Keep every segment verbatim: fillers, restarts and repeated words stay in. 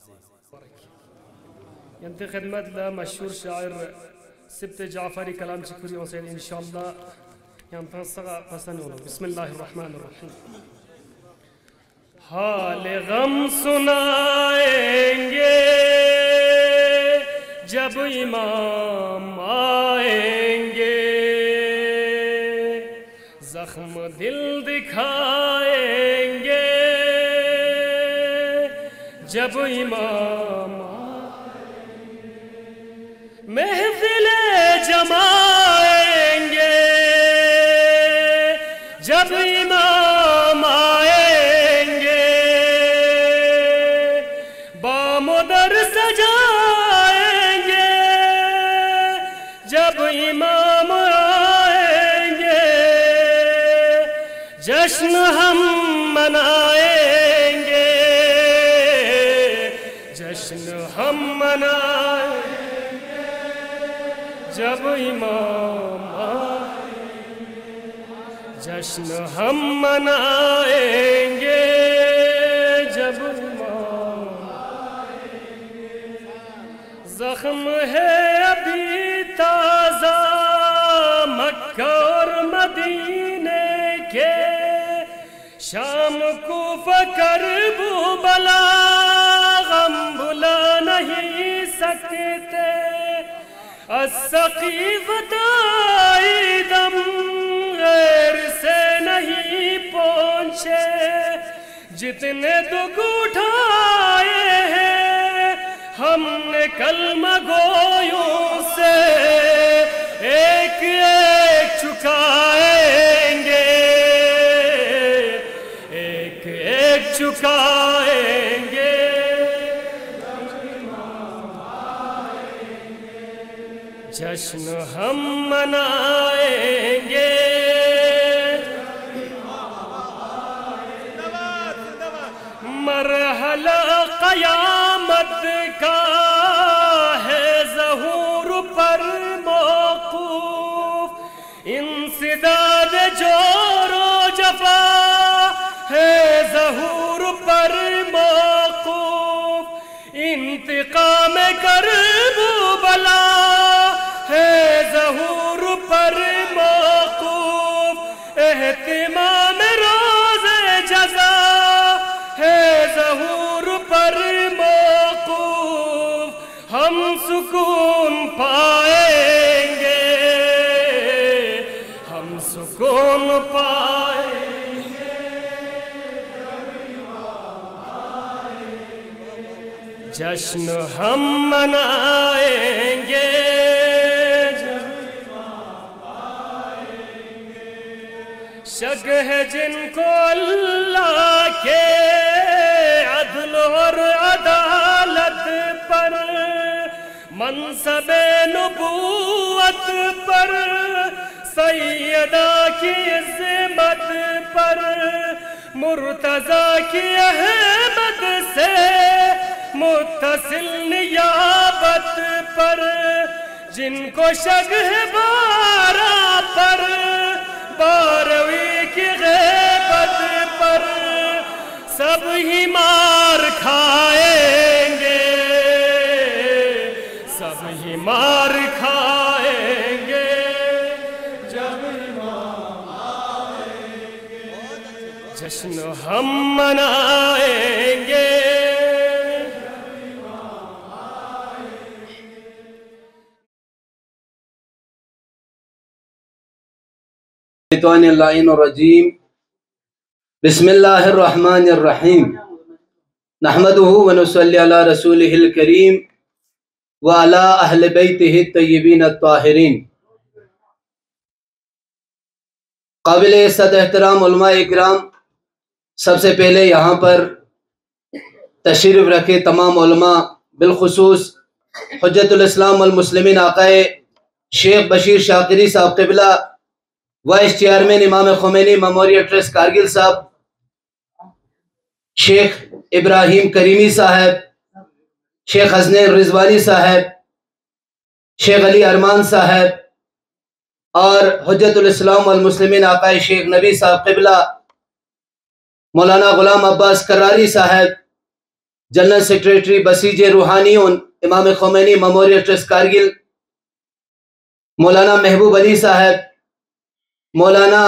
यंत खिदमत ला मशहूर शायर सिब्त जाफरी कलाम चिकुरी हुसैन इंशाअल्लाह यंत सगा पसंद होगा। बिस्मिल्लाहिर्रहमानिर्रहीम। हाल गम सुनाएंगे जब इमाम आएंगे, जख्म दिल दिखाएंगे जब इमाम महफिले जमाएंगे जब इमाम आएंगे, बामुदर सजाएंगे जब इमाम आएंगे, जश्न हम मनाएंगे जश्न हम मनाएंगे जब इमाम आएंगे, जश्न हम मनाएंगे जब इमाम आएंगे। जख्म है अभी ताज़ा मक्का और मदीने के, शाम को फकर बुबला गम भुला नहीं सकते, अस्सक़ीफ़ताई दम गैर से नहीं पहुँचे, जितने दुख उठाए हैं हमने कलमा गोयों से, एक एक चुकाएंगे एक एक चुकाएंगे जश्न हम मनाएंगे। मरहला क़यामत का है ज़हूर पर मौक़ूफ़, इंसिदाद जोरो जफ़ा है ज़हूर पर मौक़ूफ़, इंतिक़ाम करबू बला है ज़हूर पर मौक़ूफ़, एहतिमाम रोज़े जज़ा है ज़हूर पर मौक़ूफ़, हम सुकून पाएंगे हम सुकून पाएंगे जश्न हम मनाएंगे शक है जिनको अल्लाह के अदल और अदालत पर, मनसबे नबूवत पर, सैयदा की इज़्ज़त पर, मुर्तज़ा की अहमद से मुत्तसिल नियाबत पर, जिनको शक है बारा पर, बारहवीं की ग़ैबत पर, सब ही मार खाएंगे सब ही मार खाएंगे जब इमाम आएंगे, जश्न हम मनाएंगे जब इमाम आएंगे। रजीम बिस्मिल्लाहिर्रहमानिर्रहीम नहमदुहु व नुसल्ली अला रसूलिहिल करीम व अला अहले बैतिहि तय्यबीन अत्ताहिरीन। काबिल इज़्ज़त एहतराम उलमा इकराम, सबसे पहले यहाँ पर तशरीफ़ रखे तमाम उलमा, बिलखुसूस हुज्जतुल इस्लाम वल मुस्लिमीन आक़ाए शेख बशीर शाकिरी साहब क़िबला, वाइस चेयरमैन इमाम खुमैनी मेमोरियल ट्रस्ट कारगिल साहब, शेख इब्राहिम करीमी साहब, शेख हसनैन रिजवानी साहब, शेख अली अरमान साहब और हुज्जतुल इस्लाम वल मुस्लिमीन आक़ाए शेख नबी साहब क़िबला, मौलाना गुलाम अब्बास करारी साहब, जनरल सेक्रेटरी बसीज रूहानी इमाम खोमैनी मेमोरियल ट्रस्ट कारगिल, मौलाना महबूब अली साहब, मौलाना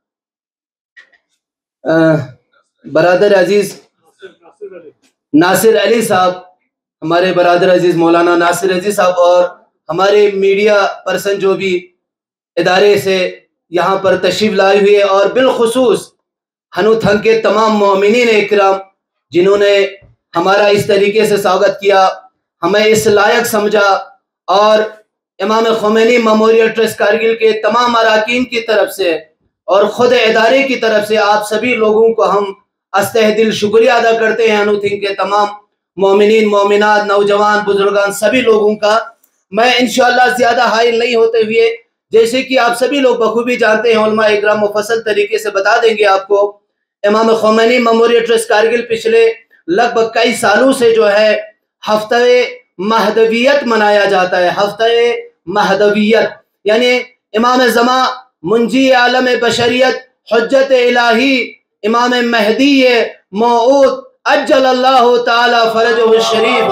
बरादर अजीज नासिर अली साहब, हमारे बरादर अजीज मौलाना नासिर अली साहब, और हमारे मीडिया पर्सन जो भी इदारे से यहाँ पर तशरीफ लाए हुए, और बिलखुसूस हनुथंग के तमाम मोमिनीन इकराम जिन्होंने हमारा इस तरीके से स्वागत किया, हमें इस लायक समझा, और इमाम खोमैनी मेमोरियल ट्रस्ट कारगिल के तमाम अरकान की तरफ से और ख़ुद इदारे की तरफ से आप सभी लोगों को हम अस्तह दिल शुक्रिया अदा करते हैं। हनुथिंग के तमाम मोमिनीन, मोमिनात, नौजवान, बुजुर्गान सभी लोगों का। मैं इंशाअल्लाह ज़्यादा हाइल नहीं होते हुए, जैसे कि आप सभी लोग बखूबी जानते हैं, उलमा इकराम मुफस्सल तरीके से बता देंगे आपको, इमाम खोमैनी मेमोरियल ट्रस्ट कारगिल पिछले लगभग कई सालों से जो है हफ्ते महदवियत मनाया जाता है। हफ्ते महदवियत यानी इमाम ज़मा मुंजी आलम बशरियत हुज्जत इलाही इमाम महदी मौऊद अज्जलल्लाहु ताला फरजहु शरीफ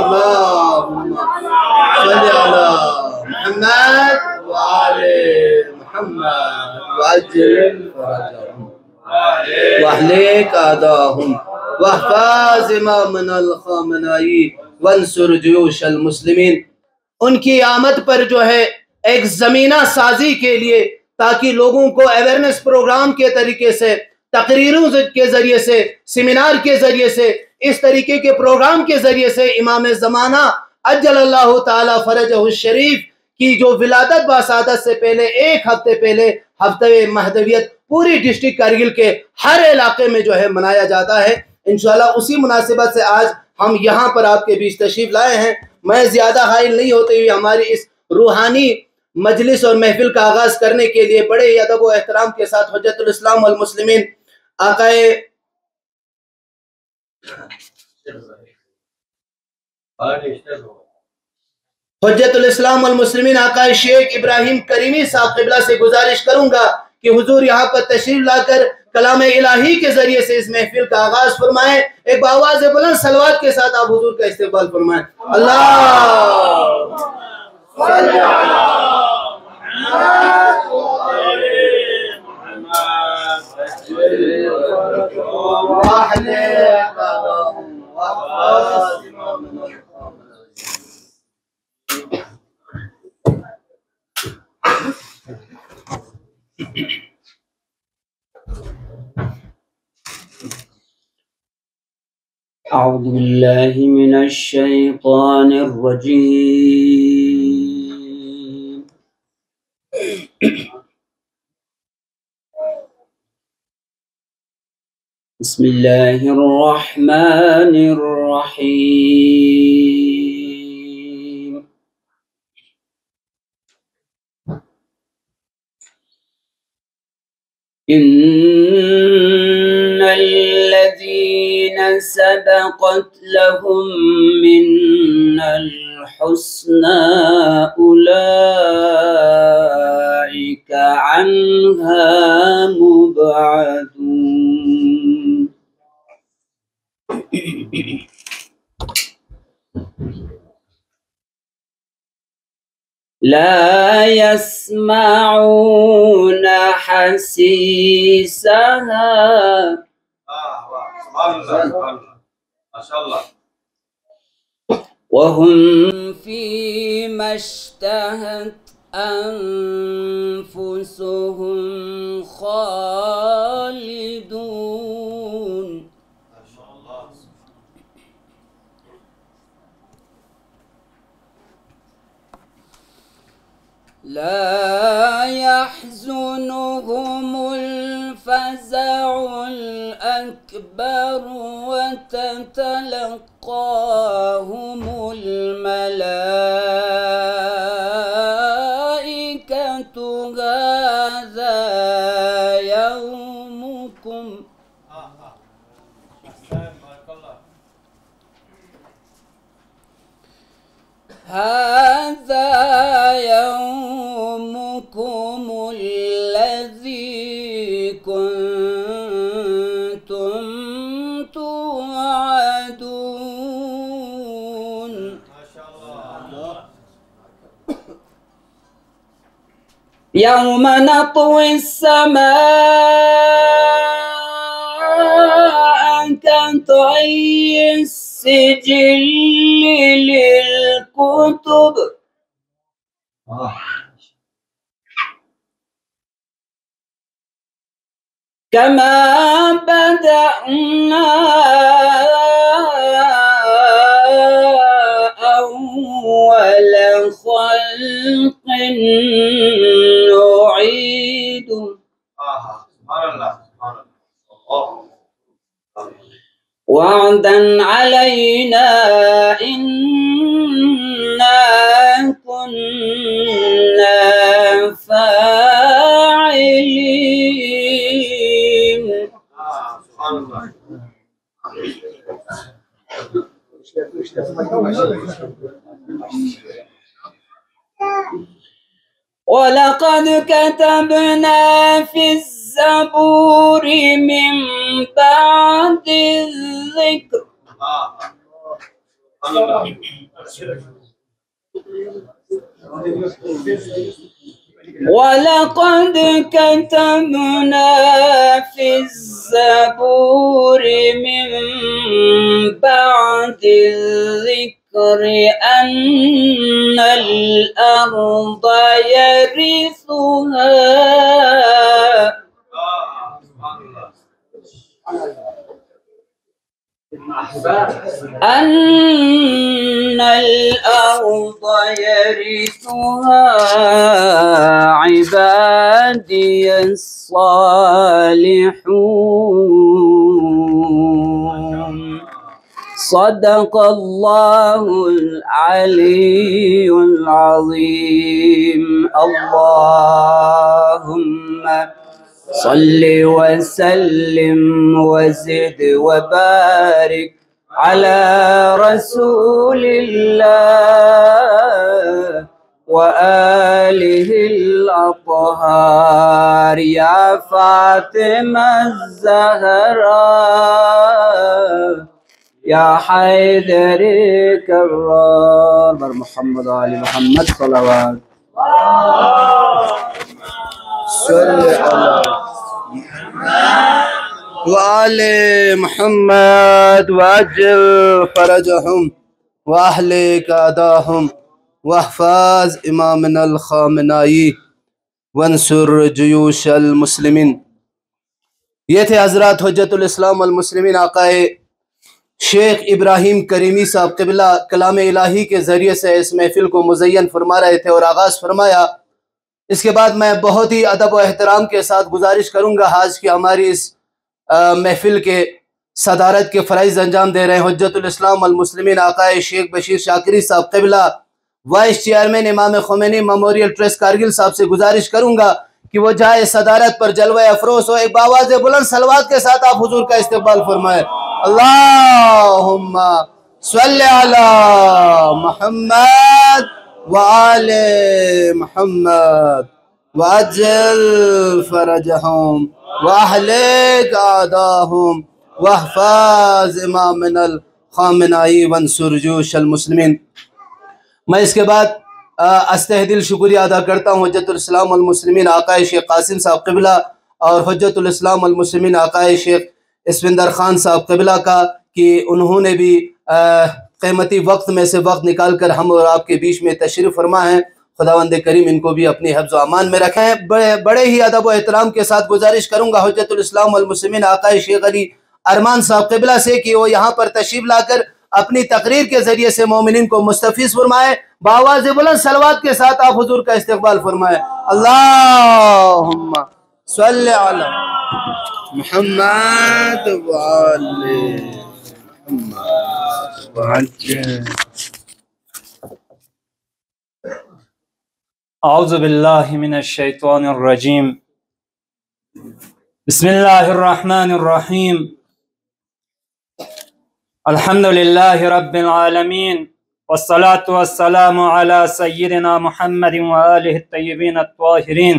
मुस्लिमीन। उनकी आमद पर जो है एक ज़मीना साजी के लिए, ताकि लोगों को अवेयरनेस प्रोग्राम के तरीके से, तकरीरों के जरिए से, सेमिनार के जरिए से, इस तरीके के प्रोग्राम के जरिए से इमाम ज़माना अज्जलल्लाहु ताला फरजहु शरीफ की जो विलादत बासादत से पहले एक हफ्ते पहले हफ्ते महदवियत पूरी डिस्ट्रिक्ट कारगिल के हर इलाके में जो है मनाया जाता है। इंशाल्लाह उसी मुनासिबत से आज हम यहाँ पर आपके बीच तशरीफ लाए हैं। मैं ज़्यादा हाइल नहीं होते हुए हमारी इस रूहानी मजलिस और महफिल का आगाज करने के लिए बड़े ही अदब व एहतराम के साथ हुज्जतुल इस्लाम वल मुस्लिमीन आकाए हुज्जतुल इस्लाम वल मुस्लिमीन आकाए शेख इब्राहिम करीमी साहब क़िबला से गुजारिश करूंगा कि हुजूर यहाँ पर तशरीफ लाकर कलाम इलाही के जरिए से इस महफिल का आगाज फरमाएं। एक बावाज़ बुलंद सलवात के साथ आप हुजूर का इस्तेक़बाल फरमाएं। अल्लाह अऊज़ु बिल्लाहि मिनश शैतानिर रजीम। बिस्मिल्लाहिर रहमानिर रहीम। इन्नल्लज़ीना सबक़त लहुम मिन्नल हुस्ना उलाइका अन्हा मुबअदून। ला यस्माऊन हसीसहा वहुम फीमा इश्तहत अनफुसुहुम खालिदून। ला यहज़ुनुहुमुल फ़ज़अुल अकबर व ततलक़ाहुमुल मलाइकतु हाज़ा यौमुकुम हाज़ा यौमुकुमुल्लज़ी कुन्तुम तुअदून। يوم نطوي السماء كطي السجل للكتب كما بدأنا أول خلق نعيد وعدا علينا إنا كنا فاعلين. ولقد كتبنا في الزبور من بعد الذكر ولقد كتبنا في الزبور من بعد الذكر أن الأرض يرثها أن الأرض يرثها عبادي الصالحون. صدق الله العلي العظيم. اللهم صل وسلم وزد وبارك على رسول الله وآله الأطهار. يا فاطمة الزهراء يا حيدر الكرار بر محمد آل محمد صلوات صل على وآل محمد وأجل فرجهم وأهلك أداهم واحفظ إمامنا الخامنائي وانصر جيوش المسلمين. ये थे हजरत हुज्जतुल इस्लाम वल मुस्लिमीन आकाए शेख इब्राहिम करीमी साहब क़िबला कलाम इलाही के ज़रिए से इस महफिल को मुज़य्यन फरमा रहे थे और आगाज़ फरमाया। इसके बाद मैं बहुत ही अदब व एहतराम के साथ गुजारिश करूँगा आज की हमारी इस महफिल के सदारत के फ़राइज़ अंजाम दे रहे हैं हुज्जतुल इस्लाम वल मुस्लिमीन आकाए शेख बशीर शाकिरी साहब क़िबला वाइस चेयरमैन इमाम ख़ुमैनी मेमोरियल ट्रस्ट कारगिल साहब से गुजारिश करूँगा कि वो जाए सदारत पर जलवा अफरोज़ हो। एक बावाज़ बुलंद सलवात के साथ आप हुजूर का इस्तक़बाल फरमाए। अल्लाहुम्मा सल्लि अला मुहम्मद व आले मुहम्मद व अज्जल फरजहुम व अहलिक आदाहुम व अहफ़ाज़ इमामनल ख़ामिनाई वंसुर जुयूशल मुस्लिमीन। मैं इसके बाद अस्तहदिल शुक्रिया अदा करता हूँ हुज्जतुल इस्लाम वल मुस्लिमीन आकाए शेख कासिम साहब क़िबला और हुज्जतुल इस्लाम वल मुस्लिमीन आकाए शेख इसविंदर खान साहब क़िबला का कि उन्होंने भी क़ीमती वक्त में से वक्त निकाल कर हम और आपके बीच में तशरीफ़ फरमा है। खुदावंद करीम इनको भी अपनी हिफ्ज़ व अमान में रखें। बड़े बड़े ही अदब व एहतराम के साथ गुजारिश करूँगा हुज्जतुल इस्लाम वल मुस्लिमीन आकाए शेख अली अरमान साहब क़िबला से कि वो यहाँ पर तशरीफ़ लाकर अपनी तकरीर के ज़रिए से मोमिनीन को मुस्तफ़ीज़ फरमाए। बावाज़ बुलंद सलवात के साथ आप हुजूर का इस्तक़बाल फरमाए। अल्लाहुम्मा सल्लि अला मुहम्मद व आले मुहम्मद। औज़ु बिल्लाहि मिनश शैतानिर रजीम। बिस्मिल्लाहिर रहमानिर रहीम। अल्हम्दुलिल्लाहि रब्बिल आलमीन वस्सलातु वस्सलामु अला सय्यिदिना मुहम्मदिन व आलिहि तय्यिबीन अत्ताहिरीन।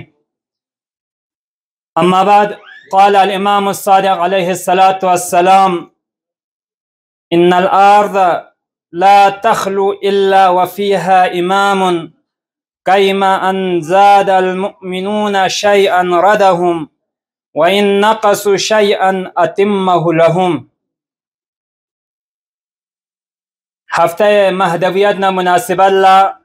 अम्मा बाद क़ाल अल इमाम अस्सादिक़ अलैहि सलातु वस्सलाम इन्नल अर्ज़ ला तख़लु इल्ला व फ़ीहा इमामुन كيما أن زاد المؤمنون شيئا ردهم وإن نقصوا شيئا أتمه لهم. هفته مهدویت مناسبت لا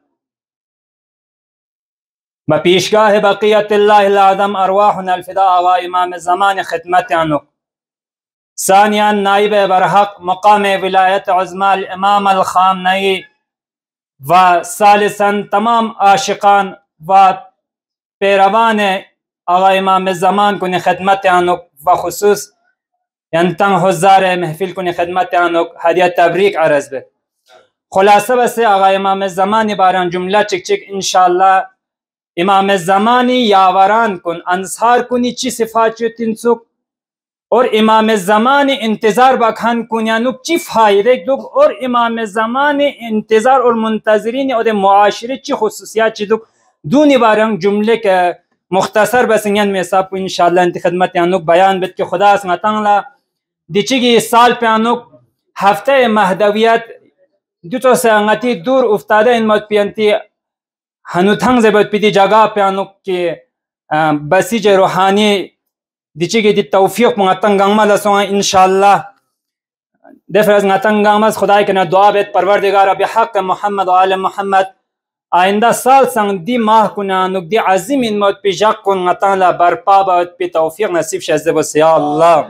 بپیشگاه بقیت الله العظم ارواحنا الفداء آقا امام زمان خدمت عنو. ثانيا نائب برحق مقام ولایت عظمى الامام الخامنئی و ثالثا تمام عاشقان و پیروان آقا امام زمان کنی خدمت عنو و خصوص ینتن حضار محفل کنی خدمت عنو هدیه تبریک عرض به. خلاصه بس آقا امام زمانی باران جمله چک چک انشاءالله امام زمانی یاوران کن انصار کنی چی صفات چی تنسک اور امام زمانی انتظار بکن کنیانو چی فائده دوک اور امام زمانی انتظار اور منتظرین اور معاشره چی خصوصیات چی دوک دونی باران جمله که مختصر بسنگن میں صاحب انشاءاللہ انت خدمت یانوک بیان بد که خدا سنگتان لا دیچگی سال پیانوک هفته مهدویت دو تو سنگتی دور افتاده این مد پیانتی هنوتنگ زبط پیدی جگہ پیانوک که بسیج روحانی دیچگی دی توفیق منگتن گنگمه لسوان انشاءاللہ دفرز نگتن گنگمه خدای کنه دعا بیت پروردگار بحق محمد و آل محمد آئندہ سال سنگ دی ماه کنه نک دی عظیم این مد پی جق کن نگتن لبرپا باید پی توفیق نصیب شزده بس یا اللہ.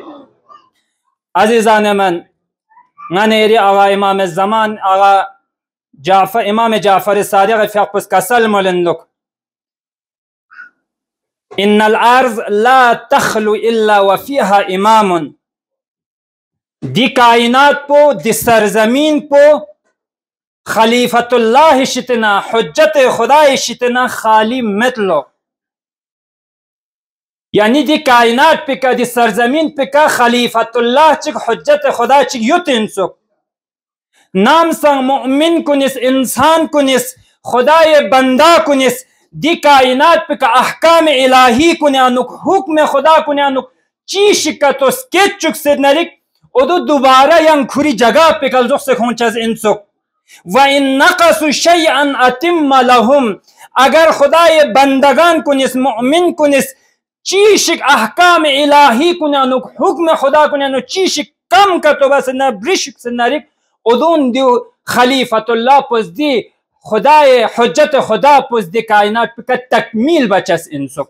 عزیزان من نانیری آقا امام زمان آقا جعفر امام جعفر صادق فقس کسل مولندک ان الارض لا تخلو الا وفيها امام. دی کائنات پو دی سرزمین پو خلیفت اللہ شتنا حجت خدای شتنا خالی متلو یعنی دی کائنات پکا دی سرزمین پکا خلیفت اللہ چک حجت خدا چک یتنسو نام سنگ مؤمن کنس انسان کنس خدای بندہ کنس دی کائنات پکا احکام الہی کنیانک حکم خدا کنیانک چی شکتو سکیت چک سید نرک ادو دوبارہ ینگ کھوری جگہ پکل زخ سے خونچز انسک وَإِن نَقَصُوا شَيْئًا أَتِمَّ لَهُمْ. اگر خدای بندگان کنس مؤمن کنس چیشک احکام الہی کنانو حکم خدا کنانو چیشک کم کتو بس نبرشک سنرک ادون دیو خلیفت اللہ پس دی خدای حجت خدا پس دی کائنات پکا تکمیل بچس انسک.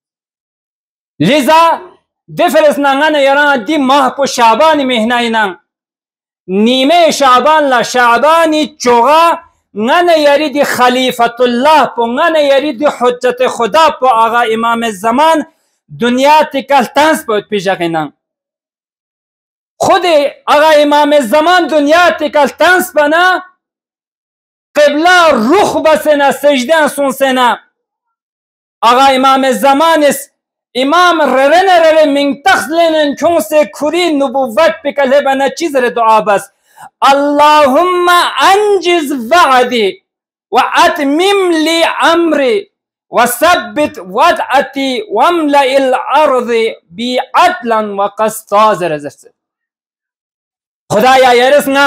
لذا دفرس نانگان یران دی ماہ پو شعبان مہنائنان نیمه شعبان لا شعبانی چوغا نن یری دی خلیفت اللہ پو نن یری دی حجت خدا پو آغا امام زمان دنیا تکل تنس پو پیجاقینا خود آغا امام زمان دنیا تکل تنس پنا قبلہ رخ بسنا سجدان سن سنا آغا امام زمان اس امام ررن ررن من تخلن چون سے کھری نبوت پکل ہے بنا چیز رہ دعا بس اللہم انجز وعدی واتمم لی عمری وثبت وضعتی واملئ الارض بی عدلا وقسطا زرزرس خدایا یرسنا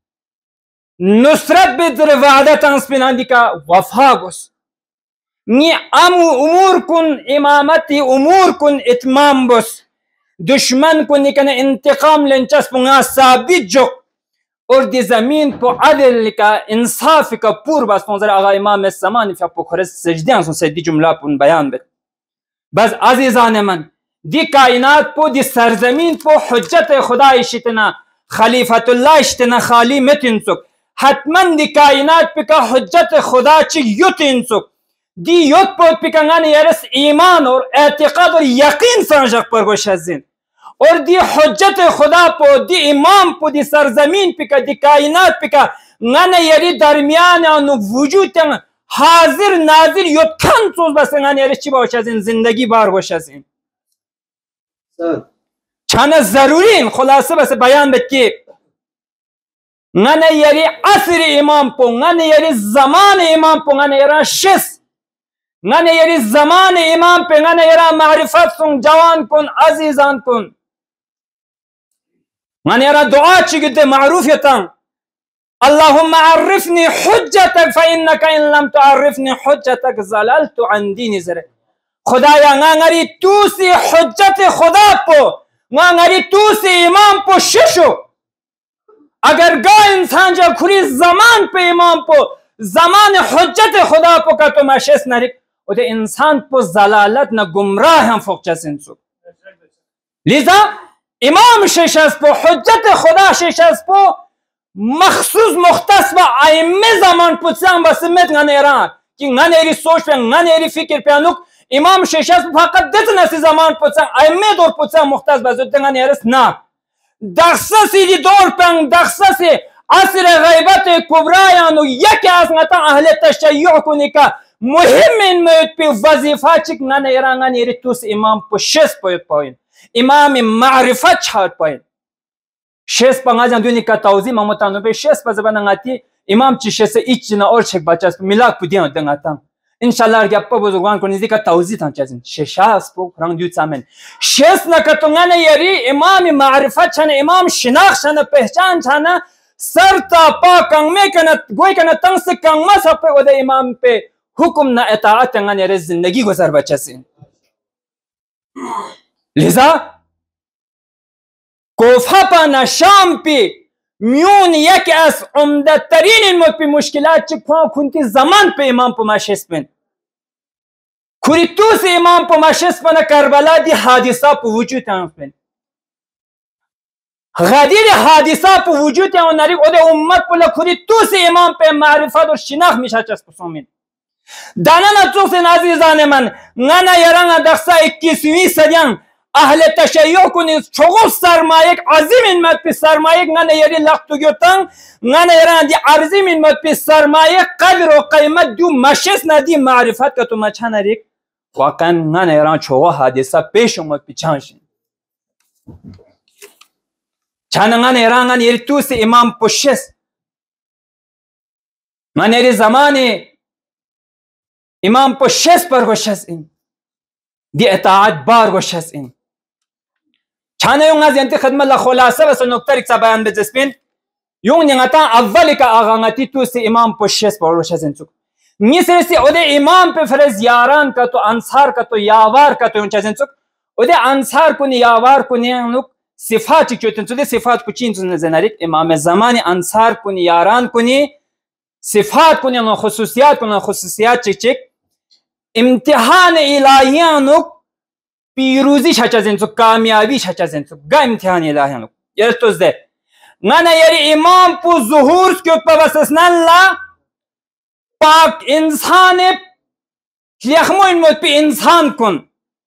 نصرت بدر وعدت انسپنان دی کا وفا گس نی امو امور کن امامتی امور کن اتمام بس دشمن کن نکن انتقام لنچس پنگا ثابت جو اور دی زمین پو عدل کا انصاف کا پور بس پنزر آغا امام السمان فی اپو خرس سجدیان سن سیدی جملہ پن بیان بد. بس عزیزان من دی کائنات پو دی سرزمین پو حجت خدای شتنا خلیفت اللہ شتنا خالی متنسک حتمن دی کائنات پہ کا حجت خدا چی یتنسک دی یوت پوت پکنگان یرس ایمان اور اعتقاد اور یقین سانجق پر گوش ہزین اور دی حجت خدا پو دی امام پو دی سرزمین پکا دی کائنات پکا نان یری درمیان آنو وجود تنگ حاضر ناظر یوت کن سوز بس نان یرس چی باوش ہزین زندگی بار گوش ہزین چانا ضرورین خلاصه بس بیان بکی نان یری عصر امام پو نان یری زمان امام پو نان یران شس نان یری زمان امام پہ نان یرا معرفت سن جوان کن عزیزان کن نان یرا دعا چی گتے معروف یتن اللهم عرفني حجتك فإنك إن لم تعرفني حجتك زللت عن دين زره. خدایا نانگری توسی حجت خدا پو نانگری توسی امام پو ششو. اگر گا انسان جا کھری زمان پہ امام پو زمان حجت خدا پو کا تو مشس نریک او دے انسان پو زلالت نہ گمراہ ہم فوق چسن سو. لذا امام ششس پو حجت خدا ششس پو مخصوص مختص با ائمه زمان پو سان بسمت نانیران کہ نانیری سوچ پہ نانیری فکر پہ انوک امام ششس فقط دتنا سی زمان پو سان ائمه دور پو سان مختص بزد نانیرس نا دخصصی دی دور پنگ دخصصی عصر غیبت کبرایانو یکی از نتا اهل تشیع کنی که مهم این میت پی وظیفه چک نان ایران نیری توس امام پو شش پوید پوین امام معرفت چهار پوین شش پنگازان دونی که توضیح ممتانو به شش پزبان نگاتی امام چی شش ایچ نا اور چک بچاس ملاک پودیان دنگاتم انشالله گپا بزرگان کنیزی که توضیح تان چازین ششاس پو رنگ دیوت سامن شش نکتونگان یری امام معرفت چانه امام شناخت چانه پہچان چانه سر تا پا کنگ میں کنه گوی کنه تنگ سے کنگ ما سا پہ او دے امام پہ حکم نا اطاعت تنگان یری زندگی گزر بچاسین. لذا کوفہ پا نا شام پی میون یکی از عمده ترین این مد پی مشکلات چک پا کنتی زمان پی امام پا مشست بین کوری توس امام پا مشست بین کربلا دی حادثہ پا وجود تانف بین غدیر حادثہ پا وجود تانف ناریک او دے امت پلا کوری توس امام پا معرفت و شناخ میشا چست پسومین دانانا چوس عزیزان من نانا یران دخصا اکیسوی صدیان اهل تشیع کنید چوغو سرمایک عظیم این مد پی سرمایک نانه یری لختو گیوتن نانه یران دی عظیم این مد پی سرمایک قدر و قیمت دو مشس ندی معرفت که تو مچان ریک واقعا نانه یران چوغو حادثه پیش اومد پی چانشین چانه نانه یران نانه یری توس امام پشس نانه یری زمانی امام پشس پر گوشس این دی اطاعت بار گوشس این چانه یون از ینتی خدمت لخلاصه بس نکتر اکسا بیان بجسپین یون ینگتا اولی که آغانگتی توسی امام پشش پروش از انسوک نیسرسی او ده امام پی فرز یاران که تو انصار که تو یاوار که تو یون چیز انسوک او ده انصار کنی یاوار کنی انوک صفاتی که انسوک ده صفات کچی انسوک نزناریک امام زمانی انصار کنی یاران کنی صفات کنی انو خصوصیات کنی خصوصیات چک چک امتحان الهیانوک پیروزی شچازنسو کامیابی شچازنسو گا امتحان الهیانوک یه توز ده نانا یری امام پو ظهور سکیوت پا بسسنان لا پاک انسان لیخمو این موت پی انسان کن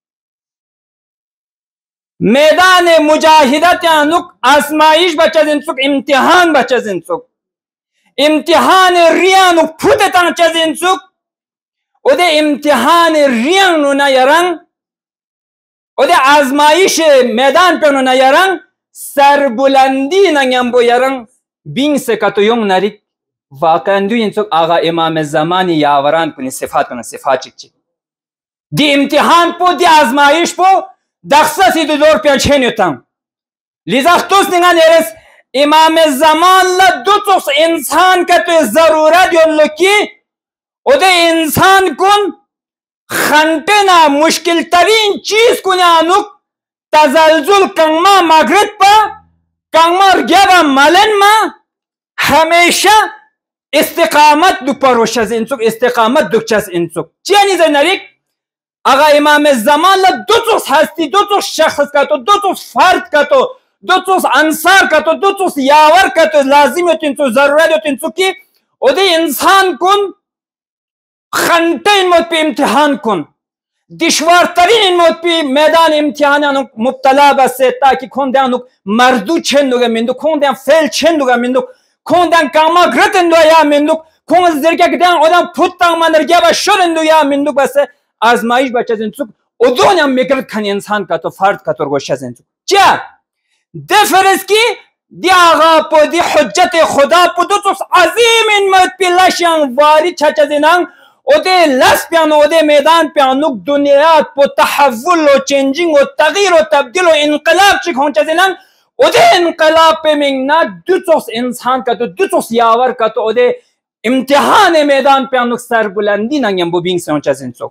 میدان مجاہدت یانوک آسمائش بچازنسوک امتحان بچازنسوک امتحان ریانوک پودتان چازنسوک او ده امتحان ریانو نیارن او ده آزمایش میدان پنو نیارن سربلندی نگم بو یارن بین سکتو یون نریک واقعا دو انسوک آغا امام زمانی یاوران کنی صفات کنی صفات چک چک دی امتحان پو دی آزمایش پو دخصا سی دو دور پیان چینیو تن لذا اختوس نگان ایرس امام زمان لدو توس انسان که تو ضرورت یون لکی او ده انسان کن خنٹنا مشکل ترین چیز کنی آنوک تزلزل کنگما مغرد پا کنگما رگیبا ملن ما ہمیشہ استقامت دو پروش از انسوک استقامت دو چس انسوک چی نیزه نریک اگا امام زمان لدو توس هستی دو توس شخص کتو دو توس فرد کتو دو توس انصار کتو دو توس یاور کتو لازمیت انسو ضرورت انسو کی او ده انسان کن خنٹه این موت پی امتحان کن دشوارترین این موت پی میدان امتحان مبتلا بسه تاکی کندن مردو چندوگه مندو کندن فیل چندوگه مندو کندن کاما گرتندو یا مندو کندن زرگه گدن آدم پوتان منرگه با شرندو یا مندو بسه آزمایش بچه زنسوک او دونیا میگرد کنی انسان کتو فرد کتو گوشه زنسوک چه؟ دفرس کی دی آغا پو دی حجت خدا پو دو توس عظیم این موت پی لشیان واری چچه زنان او ده لس پیانو او ده میدان پیانوک دنیات پو تحول و چنجنگ و تغییر و تبدیل و انقلاب چک ہون چیزنان ओदे इनकलाब पे मिंगना दुचोस इंसान का तो दुचोस यावर का तो ओदे इम्तिहान मैदान पे अनुक सर बुलंदी नंगम बो बिंग से जिंसो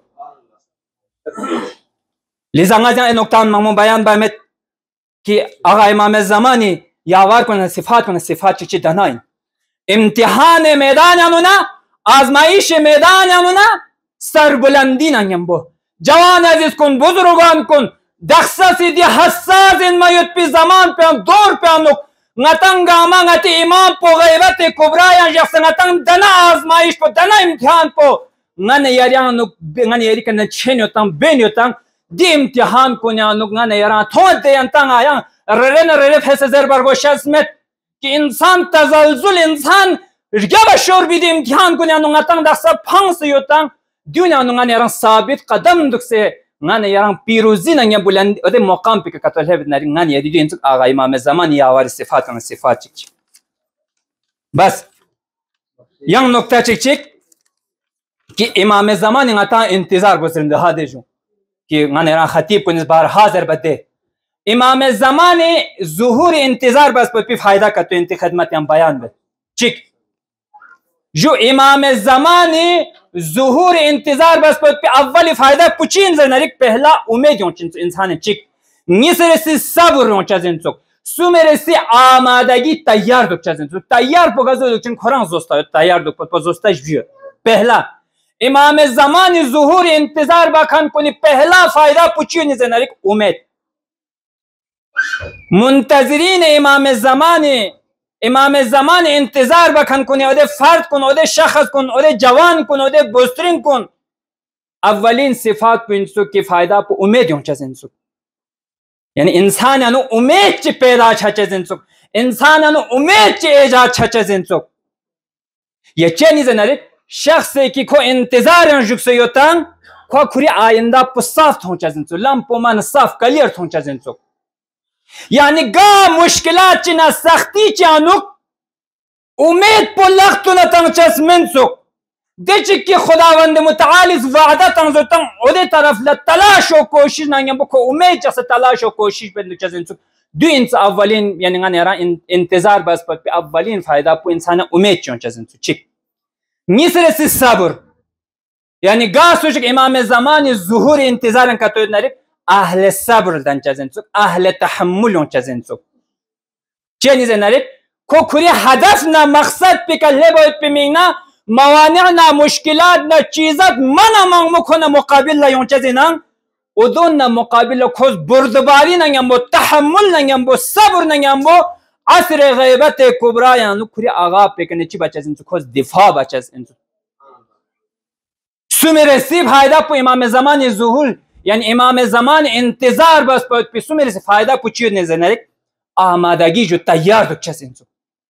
लिजांगा जा नुक्तान ममो बयान बामेत कि आगा इमाम ज़मानी यावार को सिफात को सिफात चिची दनाई इम्तिहान मैदान अनुना आजमाइश मैदान अनुना सर बुलंदी नंगम बो जवान अजीज कुन बुजुर्गान कुन दख्सा सीधी हस्सास इन मयुत पे जमान पे दौर पे अनुक ngатang gama ngati imam po gaibat kubra yang jaksa ngatang dana azmaish po dana imtihan po ngane yaryang nuk ngane yari kan chen yotang ben yotang di imtihan ko nya nuk ngane yaran thon de yantang ayang reren rere fese zer bargo shasmet ki insan tazalzul insan gaba shor bi di imtihan ko nya nuk ngatang daksa phang se yotang dunya nuk ngane yaran sabit qadam dukse ngane yarang piruzi nanya buland ode maqam pe katol he nari ngane yadi intuk aga imam zaman yawar sifat kan sifat chik bas yang nokta chik chik ki imam zaman ngata intizar gusrinde hadeju ki ngane ran khatib kunis bar hazir bade imam zaman zuhur intizar bas pe fayda ka to inti khidmat yan bayan be chik जो इमाम ज़मानी ज़ुहूर इंतजार बस पे अव्वल फायदा पुचीन ज़नरिक पहला उम्मीद योंचिन इंसान चिक निसरे से सब्र योंचा जिनसुक सुमेरे से आमादगी तैयार दुखचा जिनसुक तैयार पगज़ो दुखचिन खुरान जोस्ता तैयार दुख पर जोस्ता जियो पहला इमाम ज़मानी ज़ुहूर इंतजार बाखान कोनी पहला फायदा पुचीन ज़नरिक उम्मीद मुंतज़रीन इमाम ज़मानी इमाम ज़मान इंतजार बखन कुन ओदे फर्द कुन ओदे शख्स कुन ओदे जवान कुन ओदे बुस्तरिन कुन अव्वलीन सिफात पे इंसुक की फायदा पे उम्मीद योंचा जिनसुक यानी इंसान अनु उम्मीद च पैदा छचे जिनसुक इंसान अनु उम्मीद च एजा छचे जिनसुक ये चेनी ज़नरे शख्स की को इंतजार जुक से योतां को खुरी आइंदा पुसाफ थोंचा जिनसुक लंपो मन साफ क्लियर थोंचा जिनसुक यानी गा मुश्किलात चिना सख्ती चानुक उम्मीद पो लख्त न तंगचस मिनसुक देचिक की खुदावंद मुतआलिस वादा तंगजो तंग ओदे तरफ ल तलाश और कोशिश ना बको उम्मीद जैसे तलाश और कोशिश पे नचजिनसुक दो इंस अव्वलीन यानी गनेरा इंतजार बस पर अव्वलीन फायदा पो इंसान उम्मीद चंचजिनसुक चिक निसरे से सब्र यानी गा सुजक इमाम ज़मानी ज़ुहूर इंतजार का तो नरे अहले सब्र दंचजिनसुक अहले तहम्मुल चजिनसुक चेनी ज़नरे को खुरी हदफ ना मकसद पे कल्ले बोत पे मिंगना मवानिअ ना मुश्किलात ना चीज़त मना मंग मुखो ना मुकाबिल ला यों चजिना उदोन ना मुकाबिल खोज बुर्दबारी ना यंबो तहम्मुल ना यंबो सब्र ना यंबो असर गैबत कुबरा यानु खुरी आगा पे कने ची बचजिनसुक खोज दिफा बचजिनसुक सुमेरे सी फायदा पे इमाम ज़मानी ज़ुहूर यानी इमाम ज़मान इंतजार बस पे सुमेरे से फायदा पुछियो ने ज़नरे आमादगी जो तैयार दुखचस इंसुक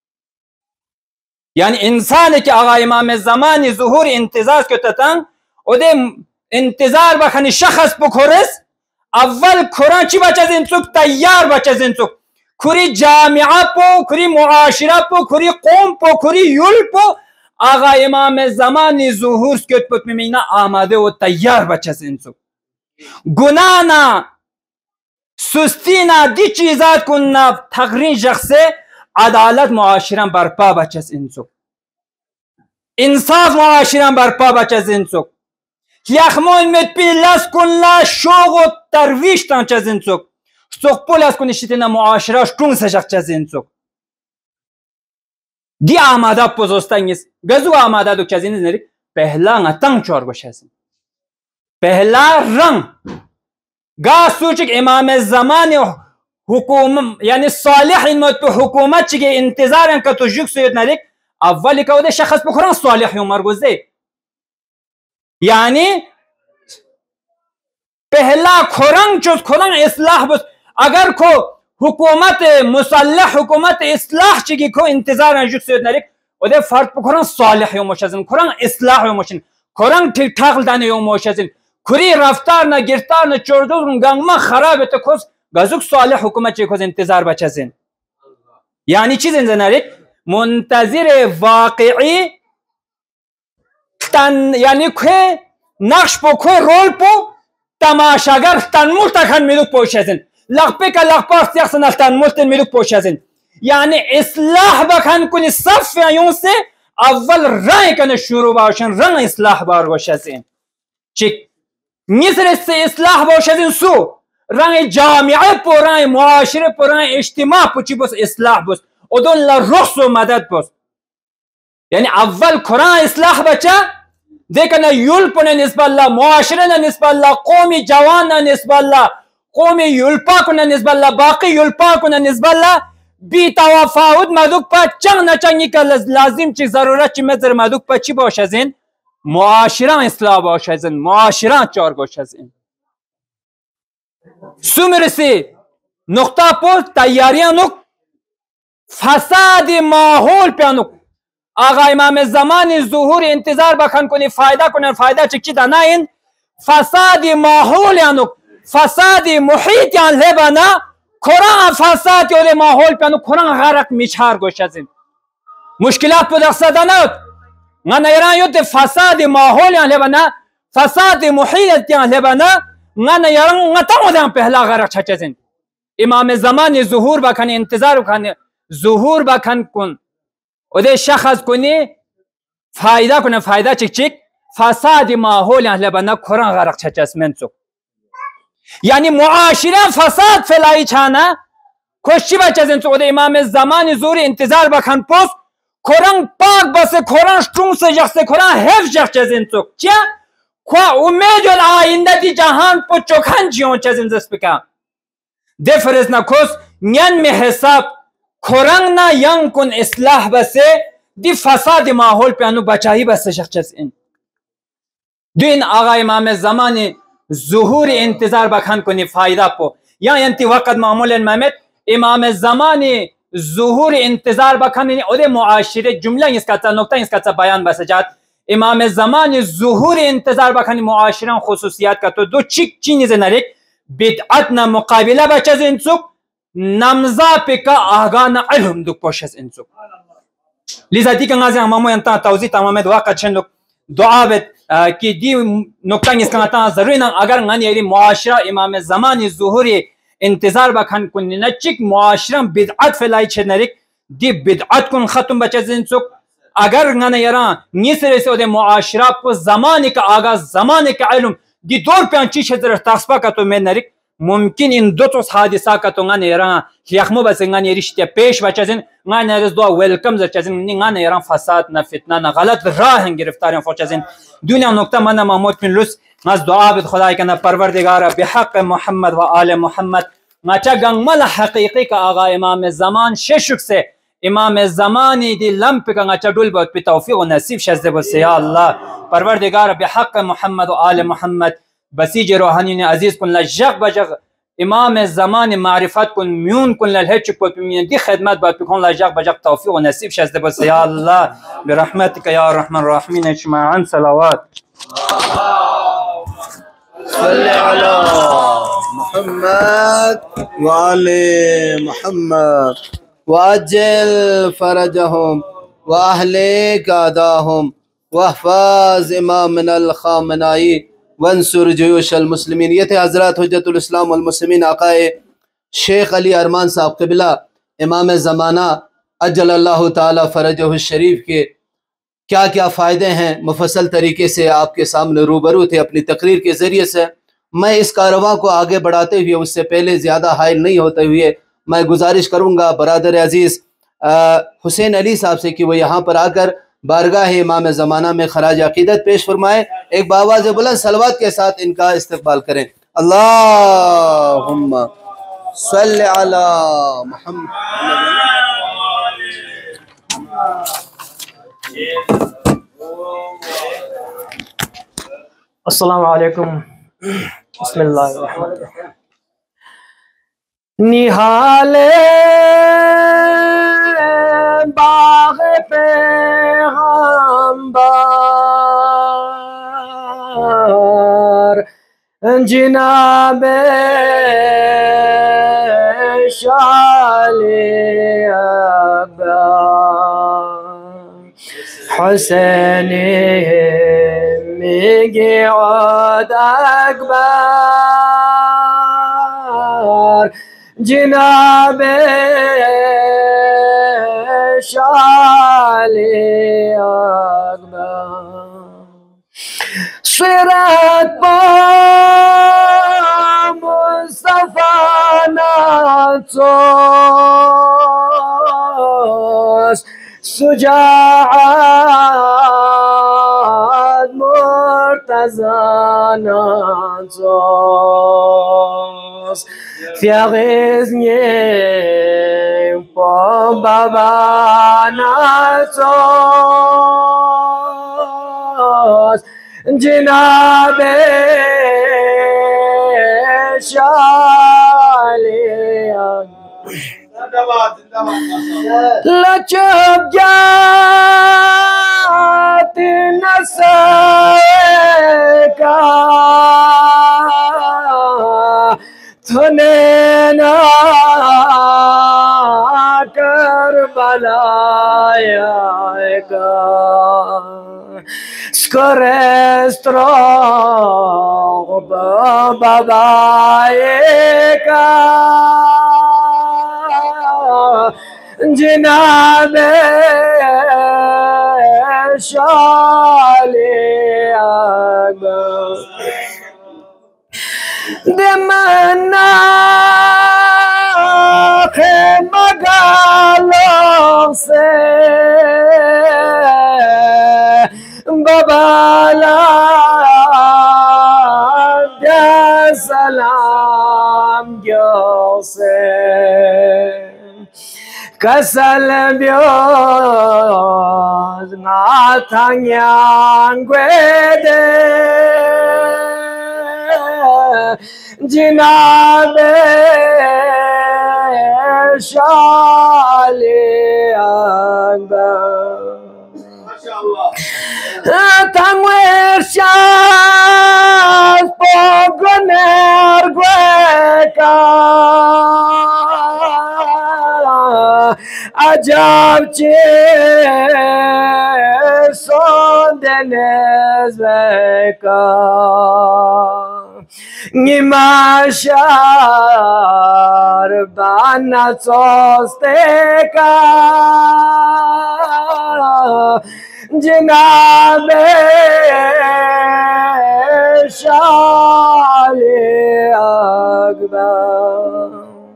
यानी इंसान के आगा इमाम ज़मानी ज़ुहूर इंतजार के ततंग ओदे इंतजार बखनी शख्स पुखोरस अव्वल खुराची बचस इंसुक तैयार बचस इंसुक खुरी जामिया पो खुरी मुआशिरा पो खुरी कौम पो खुरी युल पो आगा इमाम ज़मानी ज़ुहूर के उत्पत्ति में मीना आमादे वो तैयार बचस इंसुक गुनाना सुस्तीना दी चीज़ात कुन्ना तकरीन शख्से अदालत मुआशिरा बरपा बचस इंसुक इंसाफ मुआशिरा बरपा बचस इंसुक यखमोन में पिलस कुन्ना शोगो तरवीश तंचस इंसुक सोखपुलस कुन शितना मुआशिरा स्ट्रुंग से शख्स इंसुक दी आमादा पोजोस्तांगिस गजु आमादा दो चजिन नरी पहला ngатang चोर गोशस पहला रंग गा सूचक इमाम ज़मानी हुकूम यानी सालिह इनमत पे हुकूमत के इंतजार का तो जुक से नरिक अव्वल का उदे शख्स पुखरा सालिह उमर गुजे यानी पहला खुरंग चुस खुरंग इस्लाह बस अगर को हुकूमत मुसल्लह हुकूमत इस्लाह चगी को इंतजार जुक से नरिक उदे फर्द पुखरा सालिह उमशजन खुरंग इस्लाह उमशन खुरंग ठीक ठाक दाने उमशजन खुरी रफ्तार न गिरफ्तार न चोरदो गंगमा खराब है तो खुद गजुक सालिह हुकूमत चे खुद इंतजार बचजिन यानी चीज इंजनारिक मुंतजिर वाक़ई तन यानी खे नक्श पो खो रोल पो तमाशागर तन मुर्तखन मिलुक पोशजिन لغبه که لغباش تیخ نلتن ملتن ملوک پوشزن یعنی اصلاح بکن کنی صف یون سے اول رای کنه شروع باشن رنگ اصلاح بار باشزن چیک نیسر سے اصلاح باشزن سو رنگ جامعه پو رنگ معاشره پو رنگ اجتماع پو چی بس اصلاح بس ادون لرخص و مدد بس یعنی اول قرآن اصلاح بچه دیکنه یلپونه نسبت الله معاشره نسبت الله قومی جوان نسبت الله قومی یلپا کنه نسبت الله باقی یلپا کنه نسبت الله بی توافاوت مدوک پا چنگ نچنگی که لازم چی ضرورت چی مزر مدوک پا چی باشزین معاشره اصلاح باشزین معاشره چار باشزین سو مرسی نقطه پر تیاریانو فساد ماحول پیانو آقا امام زمان ظهور انتظار بکن کنی فایده کنن فایده چکی دا این فساد ماحول یانو فساد محیط یان لبنا قرآن فساد یول ماحول پیانو قرآن غرق میچار گوشزین مشکلات پو دخصدانات غن ایران یوت فساد ماحول یان لبنا فساد محیط یان لبنا غن ایران غطا دن پهلا غرق چچزین امام زمان ظهور بکن انتظار بکن ظهور بکن کن و ده شخص کنی فایده کنه فایده چک چک فساد ماحول اهل بنا قرآن غرق چچس منسو یعنی معاشره فساد فلایی چانه کشی بچه زنسو و ده امام زمان زور انتظار بکن پوست قرآن پاک بسه قرآن شتون سه جخصه قرآن حفظ جخصه زنسو چیا؟ خواه امید آینده دی جهان پو چکن جیون چه زنزس بکن ده فرز نکس نین می حساب قرآن نا ین کن اصلاح بسه دی فساد ماحول پیانو بچاهی بسه شخص این دو این آقا امام زمان ظهور انتظار بکن کنی فایده پو یا انتی وقت معمول محمد امام زمان ظهور انتظار بکن او ده معاشره جمله اس کا نقطه اس کا بیان بسه جات امام زمان ظهور انتظار بکن معاشره خصوصیات کا تو دو چیک چیز نریک بدعت نا مقابله بچه زنسوک نمزا پکا آگان علم دو پوشش انسو لذا دی که غازی امامو انتا توضیح تمام واقع چند دعا بد کی دی نکته اسکان تا ضروری نه اگر غنی یعنی معاشره امام زمان ظهوری انتظار بکن کنی نه چیک معاشره بدعت فلای چنریک دی بدعت کن ختم بچه انسو اگر غنی یرا نیسر سود معاشره په زمانی که آغاز زمانی که علم دی دور پان چی شدر تاسپا کا تو منریک ممکن این دو تا حادثه که تو غن ایران یخمو بس غن رشته پیش بچزین غن از دو ویلکم زچزین غن ایران فساد نه فتنه نه غلط راه گرفتارین فوچزین دنیا نقطه من محمود بن لوس از دعا بد خدای کنه پروردگار به حق محمد و آل محمد ما چا گنگمل حقیقی که آقا امام زمان ششک سے امام زمانی دی لمپ کا چا دول بود به توفیق و نصیب شزده بس یا الله پروردگار به حق محمد و آل محمد بسیج روحانی عزیز کن لجق بجق امام زمان معرفت کن میون کن للهچ کن میون دی خدمت باید بکن لجق بجق توفیق و نصیب شزده بس یا الله برحمتك یا رحمن الرحمن اجمعا صلوات صل على محمد وآل محمد وأجل فرجهم وأهلك أعداهم واحفظ إمامنا الخامنائي وانصر جيوش المسلمين. یہ تھے حضرات حجت الاسلام والمسلمین آقائے شیخ علی ارمان صاحب قبلہ امام زمانہ اجل اللہ تعالی فرجہ الشریف کے کیا کیا فائدے ہیں مفصل طریقے سے آپ کے سامنے روبرو تھے اپنی تقریر کے ذریعے سے. میں اس کارواں کو آگے بڑھاتے ہوئے اس سے پہلے زیادہ حائل نہیں ہوتے ہوئے میں گزارش کروں گا برادر عزیز حسین علی صاحب سے کہ وہ یہاں پر آ کر بارگاہ امام زمانہ میں خراج عقیدت پیش فرمائے. ایک بآواز بلند صلوات کے ساتھ ان کا استقبال کریں. اللہم صل علی محمد. السلام علیکم. بسم اللہ الرحمن الرحیم. نہالے باغ پیغمبر جناب شالی اکبر حسینی میگی عود اکبر جناب شالی اکبر صورت با مصطفی ناتوس شجاعت مرتضی ناتوس فیغزنیم با بابا ناتوس جناب شالی لچب جات نسکا تھنینا کربلائے گا سکرسترو بابائے کا جناب شالی اکبر دمنا مگالوں سے ببالا دیا سلام گیو سے کسل بیوز ناتھنگیان گویدے جناب شالی اکبر تنویر شاز پوگنر گویکا عجب چیز سندنز بکا نیماشار بانا سوستکا جناب شالی اکبر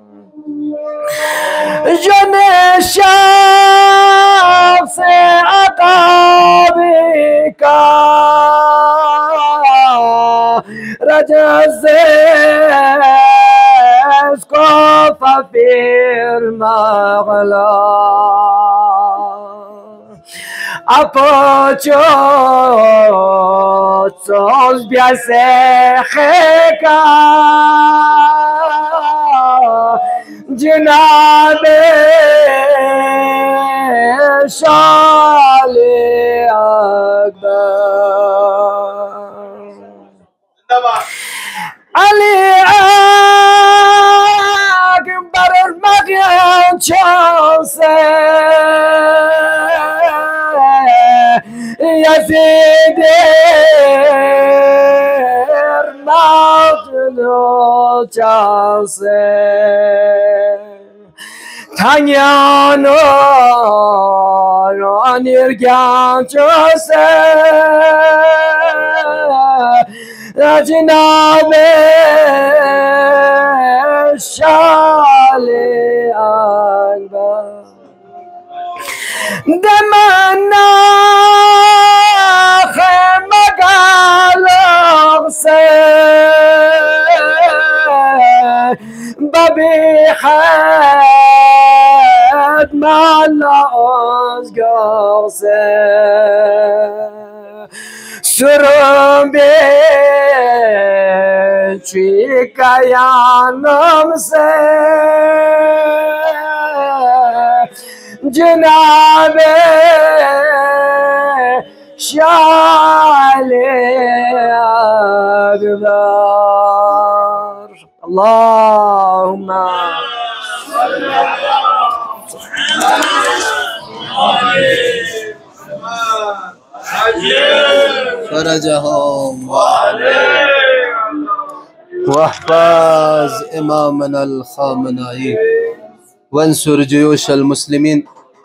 جن شام سے عقابی کا رجز اس کو ففیر مغلا اپوچو سوز بیاسے خیکا جناب شالی اکبر علی اکبر مغیان چانسے یزید ارناغلو چانسے تانیانو رانیرگان چانسے جناب شالی اکبر دمنا مگالوں سے ببی خد مالا ازگار سے سرم بیچی کیانم سے جناب شالی اکبر اللهم فرجهم واحفظ إمامنا الخامنئي وانصر جيوش المسلمين.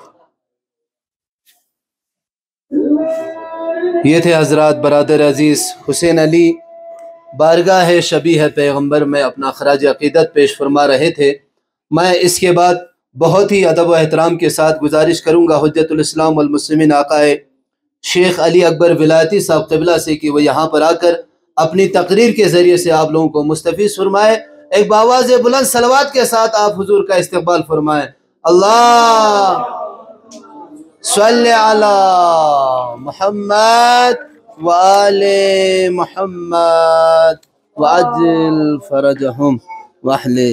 ये थे हजरात बरादर अजीज़ हुसैन अली बारगाह शबीह पैगंबर में अपना खराज अकीदत पेश फरमा रहे थे। मैं इसके बाद बहुत ही अदब व एहतराम के साथ गुजारिश करूँगा हुज्जतुल इस्लाम वल मुस्लिमीन आकाए शेख अली अकबर विलायती साहब क़िबला से कि वो यहाँ पर आकर अपनी तकरीर के ज़रिए से आप लोगों को मुस्तफ़ीज़ फरमाए। एक बावाज़ बुलंद सलवात के साथ आप हुजूर का इस्तकबाल फरमाएँ। अल्लाह सल्ले अला मुहम्मद व आले मुहम्मद व अज्जिल फरजहुम व अहले।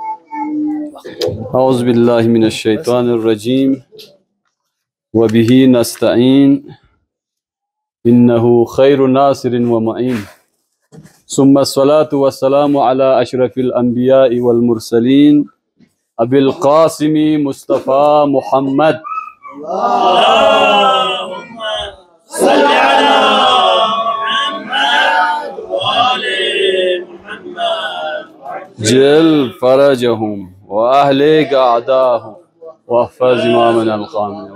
औज़ु बिल्लाहि मिनश शैतानिर रजीम व बिही नस्तईन इन्नहु खैरुन नासिरिन व मुईन सुम्मा अस्सलातु वस्सलामु अला अशरफिल अंबिया'i वल मुरसलीन अबिल क़ासिमी मुस्तफ़ा मुहम्मद जल फरजहुम व अहले अदाहुम वहफ़ज़ इमामना अल-क़ामिन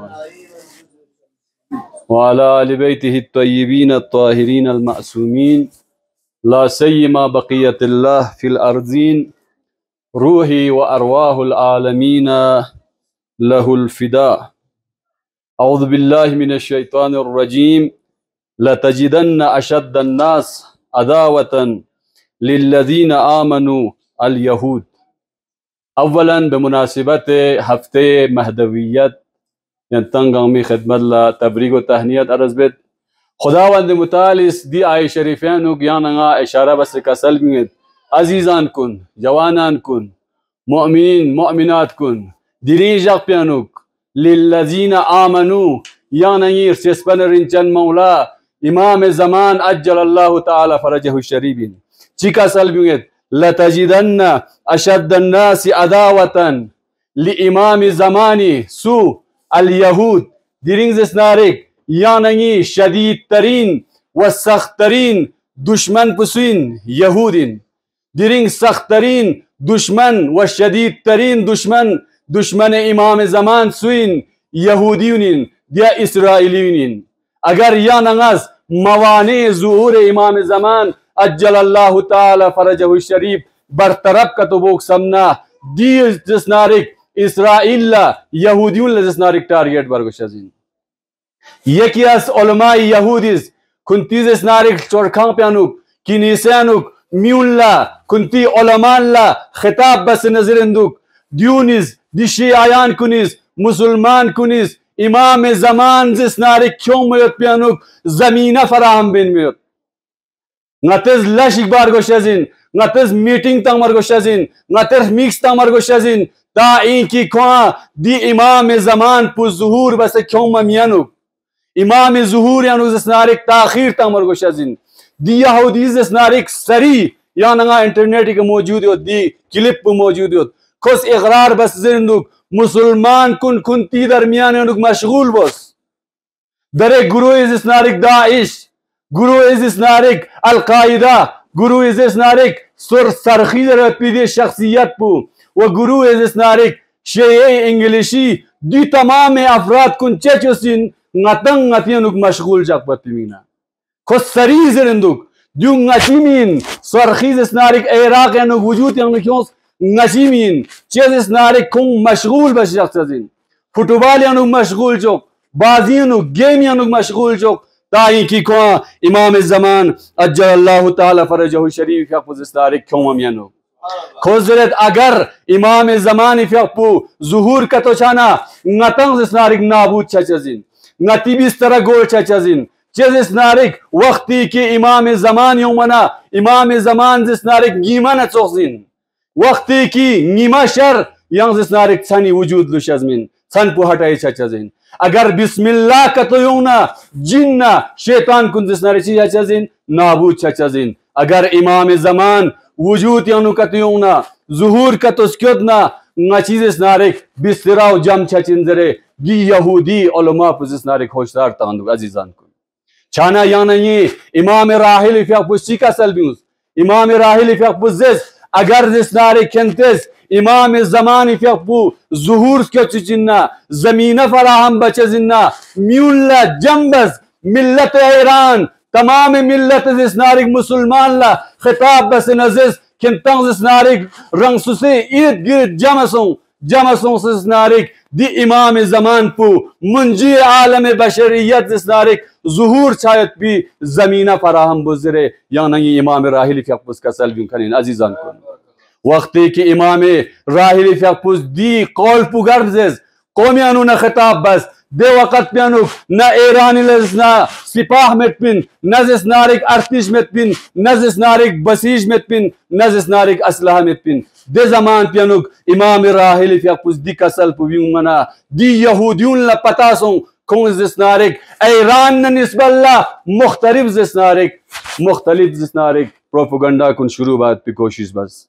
व अला आलि बैतिहि अत-तय्यिबीन अत-ताहिरीन अल-मअसूमीन ला सय्यमा बक़ियतिल्लाह फ़िल अर्ज़ीन रूही व अरवाहुल आलमीन लहुल फ़िदा। औज़ु बिल्लाहि मिनश शैतानिर रजीम लतजिदन्न अशद्दन नास अदावतन लिल्लज़ीना आमनू अल यहूद। अव्वलन बेमुनासिबत हफ्ते महदवियत तंगमी खिदमत ला तबरीक व तहनियत अर्ज़ बेत खुदावंद मुतालिस दी आय शरीफान ज्ञानंगा इशारा बस कसल में अजीजान कुन जवानान कुन मुअमिनीन मुअमिनात कुन दिरीजक प्यानुक लिल्लज़ीना आमनू यानंगीर सेस्पनरिंचन मौला इमाम ज़मान अज्जलल्लाहु ताला फरजहु शरीबिन चिका सलबियत लतजिदन्न अशद्दन नासि अदावतन लि इमाम ज़मानी सु अल यहूद दिरिंग ज़िस्नारिक यानंगी शदीद तरीन व सख्त तरीन दुश्मन पुसिन यहूदिन दिरिंग सख्त तरीन दुश्मन व शदीद तरीन दुश्मन दुश्मन इमाम ज़मान सुइन यहूदियुनिन दिया इसराइलियुनिन। अगर या नंगस मवाने ज़ुहूर इमाम ज़मान अज्जलल्लाहु ताला फरजहु शरीफ बरतरफ का तो बोक समना दी जिसनारिक इसराइल यहूदियुन जिसनारिक टारगेट बरगुशजिन यकियास उलमा यहूदिस कुंती जिसनारिक चोरखां प्यानुक किनीसानुक म्यूल्ला कुंती उलमानला खिताब बस नजरिंदुक द्यूनिस दिशी आयान कुनिस मुसलमान कुनिस इमाम ज़मान जिसनारिक क्यों मयत प्यानुक जमीना फराहम बिन मयत ngatiz lashik bar goshazin ngatiz meeting tamar goshazin ngatiz mix tamar goshazin ta inki kwa di imam zaman pu zuhur bas kyom mianu imam zuhur yanu zasnarik ta'khir tamar goshazin di yahudi zasnarik sari yananga internet ke mawjud ho di clip pu mawjud ho khos iqrar bas zinduk musulman kun kunti darmiyan yanuk mashghul bos dare guru zasnarik da'ish Guru is इसनारिक अल कायदा गुरु is इसनारिक सुर सरखी रपीदे शख्सियत पु वो गुरु is इसनारिक शे इंग्लिशी दी तमाम अफराद कुन चेचुसिन ngатang ngatianuk mashghul jakpat pimina khos sari zerenduk du ngatimin sarkhiz isnarik iraq yanuk wujud yanuk yos ngatimin chez isnarik kum mashghul bash jaktazin futbol yanuk mashghul jok bazi yanuk game yanuk mashghul jok ताई की को इमाम ज़मान अज्जलल्लाहु ताला फरजहु शरीफ यफुज इस्तारिक क्यों मियानो खोजरत अगर इमाम ज़मान यफपु ज़ुहूर का तो छाना ngатang इस्तारिक नाबूद चचजिन ngati बिस तरह गोल चचजिन चेज इस्तारिक वक्ती के इमाम ज़मान यौमना इमाम ज़मान इस्तारिक गिमान चोखजिन वक्ती की गिमा शर yang इस्तारिक छानी वजूद लुशजमिन छन पु हटाई चचजिन अगर बिस्मिल्लाह कतोयुना जिन्ना शैतान कुन जिसनारे चीज चचजिन नाबूद चचजिन अगर इमाम ज़मान वजूद यानु कतोयुना ज़ुहूर कतोस्क्योदना ngachis isnarik bistirao jam chachinzere gi yahudi ulama pusisnarik hoshtar tandu azizan kun chana yana ye imam rahil fi pusika salbius इमाम राहिल फकबुजिस अगर जिसनारे खंतिस इमाम जमान फकबू जुहूर के चिन्ना जमीन फराहम बचे जिन्ना म्यूल्ला जम्बस मिल्लत ईरान तमाम मिल्लत जिसनारिक मुसलमान ला खिताब बस नजिस खिंतंग जिसनारिक रंग सुसे ईद गिर्द जमसों जमसों जिसनारिक दी इमाम जमान पू मुंजी आलम बशरियत जिसनारिक जुहूर शायद भी जमीना फराहम बुजरे या नहीं इमाम राहिल फकबुस का सलबिन खनीन अजीजान को वक्ती की इमाम राहिल फकबुस दी कौल पुगर्जिस कौमियानु न खिताब बस दे वक़्त पियानु न ईरानी लजना सिपाह में पिन न जिसनारिक अर्तिश में पिन न जिसनारिक बसीज में पिन न जिसनारिक असलाह में पिन दे जमान पियानु इमाम राहिल फकबुस दी कसल पुविंग मना दी यहूदियुन ला पतासों कौन जिसनारिक ईरान न निस्बल्ला मुख्तलिफ जिसनारिक मुख्तलिफ जिसनारिक प्रोपोगंडा कुन शुरू बात पे कोशिश बस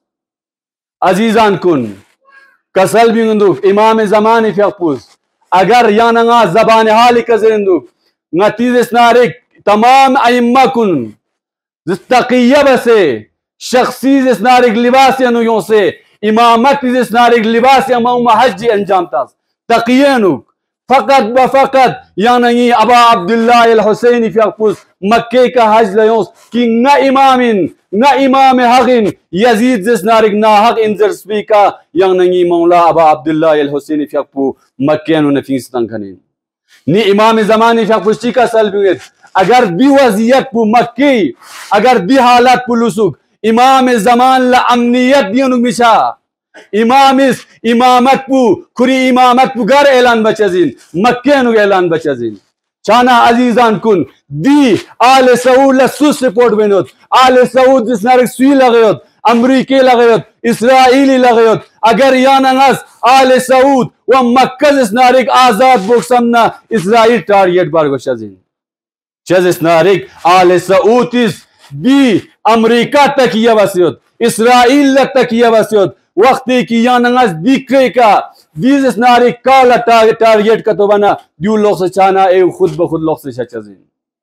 अजीजान कुन कसल बिंदु इमाम जमान फकबुस अगर यानंगा जबान हाल कजिंदु नतीज जिसनारिक तमाम अइम्मा कुन जिस्तकिया बसे शख्सी जिसनारिक लिबास अनुयों से इमामत जिसनारिक लिबास अमौमा हज अंजाम तास तकियनु फकत बफकत या नहीं अबा अब्दुल्ला अल हुसैनी फकबुस मक्के का हज लयोस कि न इमामिन न इमाम हकिन यजीद जिसनारिक ना हक इंजर स्पीका या नहीं मौला अबा अब्दुल्ला अल हुसैनी फकबू मक्के नु नफीस तंखने नि इमाम जमानी फकबुस का सलबियत अगर बी वजियत पु मक्के अगर बी हालत पुलुसुक इमाम जमान ला अमनियत दियनु मिशा इमामिस इमामत पु खुरी इमामत पु घर ऐलान बचजिन मक्के नु ऐलान बचजिन चाना अजीजान कुन दी आले सऊद सुस रिपोर्ट बेनोत आले सऊद जिसनारिक सुई लगयोत अमरीकी लगयोत इसराइली लगयोत अगर यानंगस आले सऊद व मक्का जिसनारिक आजाद बुक्समना इसराइल टारगेट बार गोशजिन चजिसनारिक आले सऊद इस बी अमरीका तक ये वसियत इसराइल तक ये वसियत वक्ती की यानंगस दिक्रे का दीजिस नारी काला टारगेट का तो बना दू लोग से चाना ए खुद ब खुद लोग से शचजिन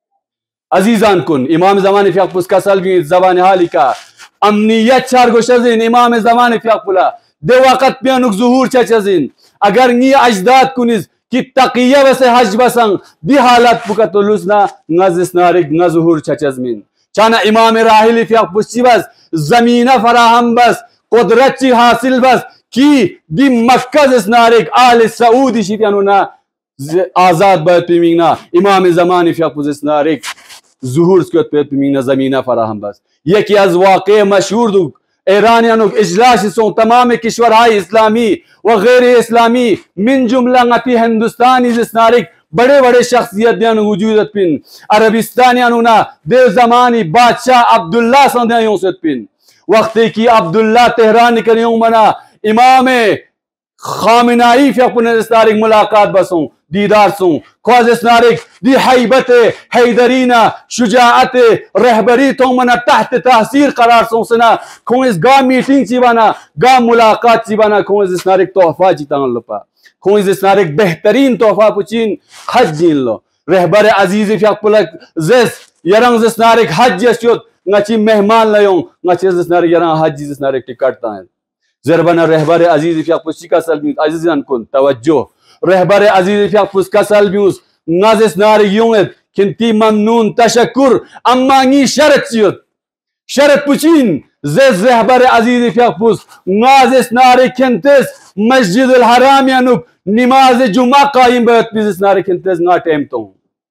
अजीजान कुन इमाम जमान फकबुस का सलबी जबान हाली का अमनियत चार गोशजिन इमाम जमान फकबुला दे वक़्त पियानुक जुहूर शचजिन अगर नी अजदाद कुनिस कि तकिया वसे हज बसंग दी हालत पुका तो लुसना नजिस नारिक न जुहूर शचजमिन चाना इमाम राहिल फकबुस बस जमीना फराहम बस कुदरत ची हासिल बस कि दी मक्का जिसनारिक आले सऊदी शिपियानुना आजाद बत पिमिंगना इमाम जमानी फकबुस जिसनारिक जुहूर स्कत पे पिमिंगना जमीना फराहम बस ये कि अज वाक़े मशहूर दु ईरानियानुक इजलास सो तमाम किश्वराई इस्लामी व गैर इस्लामी मिन जुमला ngati हिंदुस्तानी जिसनारिक बड़े बड़े शख्सियत दियानु वजूदत पिन अरबिस्तानियानुना दे जमानी बादशाह अब्दुल्ला संदयों से पिन वक्ती की अब्दुल्ला तेहरान करियों मना इमाम खामिनाई फकबुस मुलाकात बसों दीदार सुं ख्वाजिस नारिक दी हैबत हैदरीना शुजाअत रहबरी तो मना तहत तासीर करार सों सना खोइस गा मीटिंग ची बना गा मुलाकात ची बना खोइस नारिक तोहफा ची तान लपा खोइस नारिक बेहतरीन तोहफा पुचिन हज जीन लो रहबर अजीज फकबुलक जिस यरंग जिस नारिक हज यशुत ngati mehman layong ngati zisnari yaran haji zisnari टिकट तान जरबना रहबर अजीज फकबुस का सलबी अजीजान कुन तवज्जो रहबर अजीज फकबुस का सलबिउस नाजिस नारी युंगत किंती ममनून तशक्कुर अम्मांगी शरत चियत शरत पुचिन ज़ रहबर अजीज फकबुस नाजिस नारी किंतिस मस्जिद अल हराम यानुक नमाज जुमा कायम बत बिस नारी किंतिस ना टाइम तो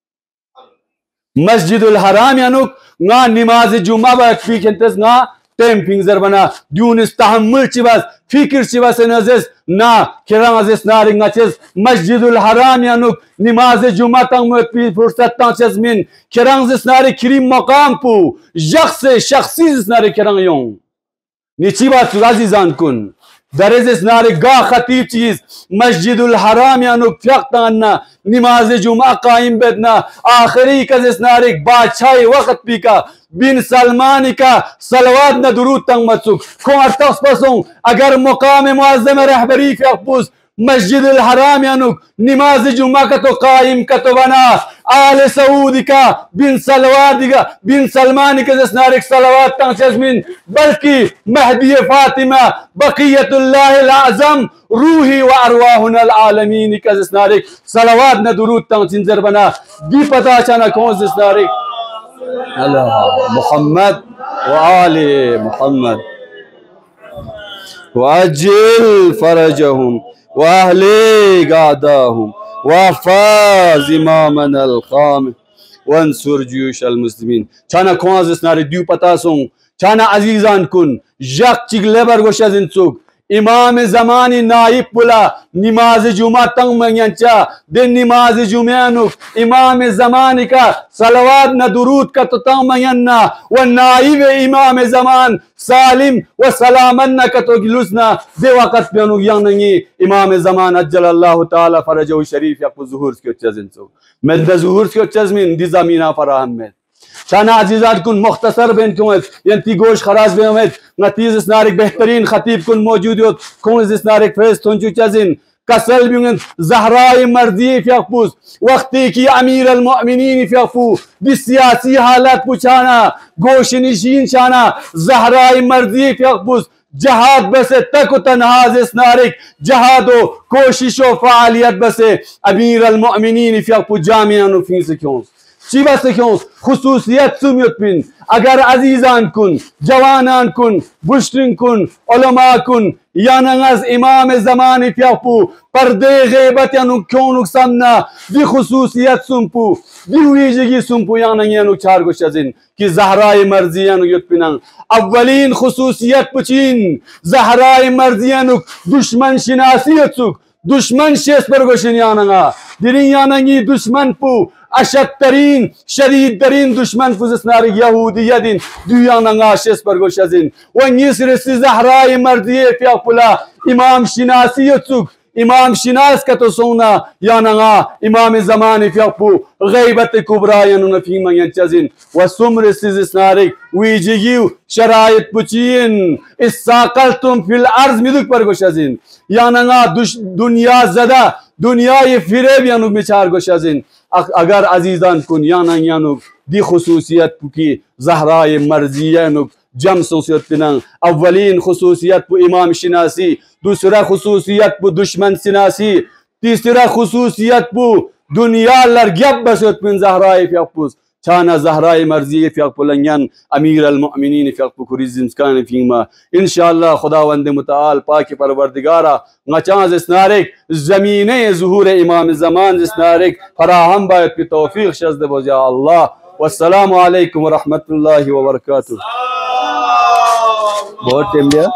मस्जिद अल हराम यानुक ना नमाज जुमा बत पी किंतिस ना टाइम फिंगर बना दूनिस तहम्मुल चिबस फिक्र चिबस नजिस ना किरांजिस नारिंगचिस मस्जिदुल हराम यानुक नमाज जुमा तंग में पी फुर्सत तांचस मिन किरांजिस नारि खिरी मकाम पु शख्स शख्सी जिस नारि किरांग यों निचिबा अजीजान कुन दरजिस नारि गा खतीब चीज मस्जिदुल हराम यानुक फक्ताना नमाज जुमा कायम बेदना आखिरी कजिस नारि बादशाह वक्त पी का बिन सलमान का सलवात न दुरूद तंग मचुक खोर तस पसों अगर मुकाम मुअज्जम रहबरी फकबुस मस्जिद अल हराम यानुक नमाज जुमा का तो कायम का तो बना आल सऊद का बिन सलवार दिगा बिन सलमान के जसनारिक सलवात तंशमिन बल्कि महदी फातिमा बकियतुल्लाह आज़म रूही व अरवाहुल आलमीन का जसनारिक सलवात न दुरूद तंजिंजर बना दी पता चना कौन जसनारिक अल्लाह मुहम्मद व आले मुहम्मद वअज्जिल फरजहुम व अहलिक आदाहुम वहफाज इमामनल खाम वंसुर जुयूशल मुस्लिमीन छाना खोज इसनारे दू पता सों छाना अजीजान कुन यक चिग लेबर गोशा जिनसुक इमाम ज़मानी नाइब पुला नमाज जुमा तंग मंगचा दिन नमाज जुम्यानुक इमाम ज़मानी का सलवात न दुरूद का तो तंग मंगना व नाइब इमाम ज़मान सालिम व सलामन का तो गिलुसना दे वक़्त पेनु यांगी इमाम ज़मान अज्जल अल्लाह ताला फरजहु शरीफ या ज़ुहूर के चजनसो मैं द ज़ुहूर के चजमिन दी ज़मीना फराहम में शाना अजीज़ात कुन मुख्तसर बेन कुत यंती गोश खराज बेमत नतीज इसनारिक बेहतरीन खतीब कुन मौजूद होत कुन इसनारिक फेस तुंचु चजिन कसल बिन ज़हराए मर्दी फयफुस वक्ती की अमीर अल मोमिनीन फयफु बिसियासी हालात पुछाना गोश निशीन शाना ज़हराए मर्दी फयफुस जहाद बसे तक तनहाज इसनारिक जहादो कोशिशो फ़ालियत बसे अमीर अल मोमिनीन फयफु जामियान फीस क्यों शिवा से क्यों खुसूसियत सुमियत बिन अगर अजीजान कुन जवानान कुन बुश्रिन कुन उलमा कुन यानंगस इमाम ज़मानी प्यापू पर्दे गैबत यानु क्यों नुकसाना दी खुसूसियत सुम्पू दी वीजगी सुम्पू यानंग यानु चार गो शजिन कि ज़हराए मर्जी यानु युत पिनंग अव्वलीन खुसूसियत पुचीन ज़हराए मर्जी यानु दुश्मन शिनासियत सुक दुश्मन शेष पर गोशिन यानंगा दिरी यानंगी दुश्मन पू अशद तरीन शदीद तरीन दुश्मन फुजनारी यहूदी यदिन दुया नंगा शेष पर गोशजिन वंगिसर ज़हराए मर्दी प्यापुला इमाम शिनासी चुक इमाम शिनास का तो सोना या नंगा इमाम ज़मानी प्यापु गैबत कुबरा यानु नफी मंगन चजिन व सुमर सिजनारिक वीजियु शराइत पुचीन इस साकल तुम फिल अर्ज मिदुक पर गोशजिन या नंगा दुनिया ज़दा दुनिया ये फिरे भी यानु मिचार गोशजिन अगर अजीजान कुन याना यानुक दी खुसूसियत की ज़हराए मर्जी यानुक जम सोसियत पिनंग अव्वलीन खुसूसियत पु इमाम शिनासी दूसरा खुसूसियत पु दुश्मन शिनासी तीसरा खुसूसियत पु दुनिया लरगब बसत पिन ज़हराए फ्यापुस छाना ज़हराए मर्जी फ्यापुलंगन अमीर अल मोमिनीन फ्यापु कुरिज़िंस्कान फीमा इंशाअल्लाह खुदावंद मुताल पाक परवरदिगारा मचाज इसनारिक ज़मीने ज़ुहूर इमाम ज़मान इसनारिक फराहम बायत की तौफीक शज़द बजा अल्लाह वस्सलामु अलैकुम व रहमतुल्लाहि व बरकातुहू। बहुत टाइम लिया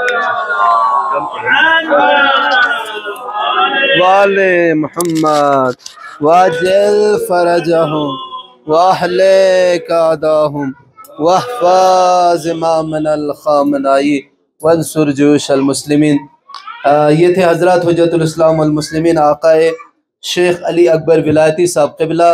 वाले मोहम्मद वाजिल फरजहुम वाहलिक आदाहुम वहफाज इमामनल खामनाई वंसुर जुयूशल मुस्लिमीन। ये थे हज़रत हुज्जतुल इस्लाम वल मुस्लिमीन आकाए शेख अली अकबर विलायती साहब क़िबला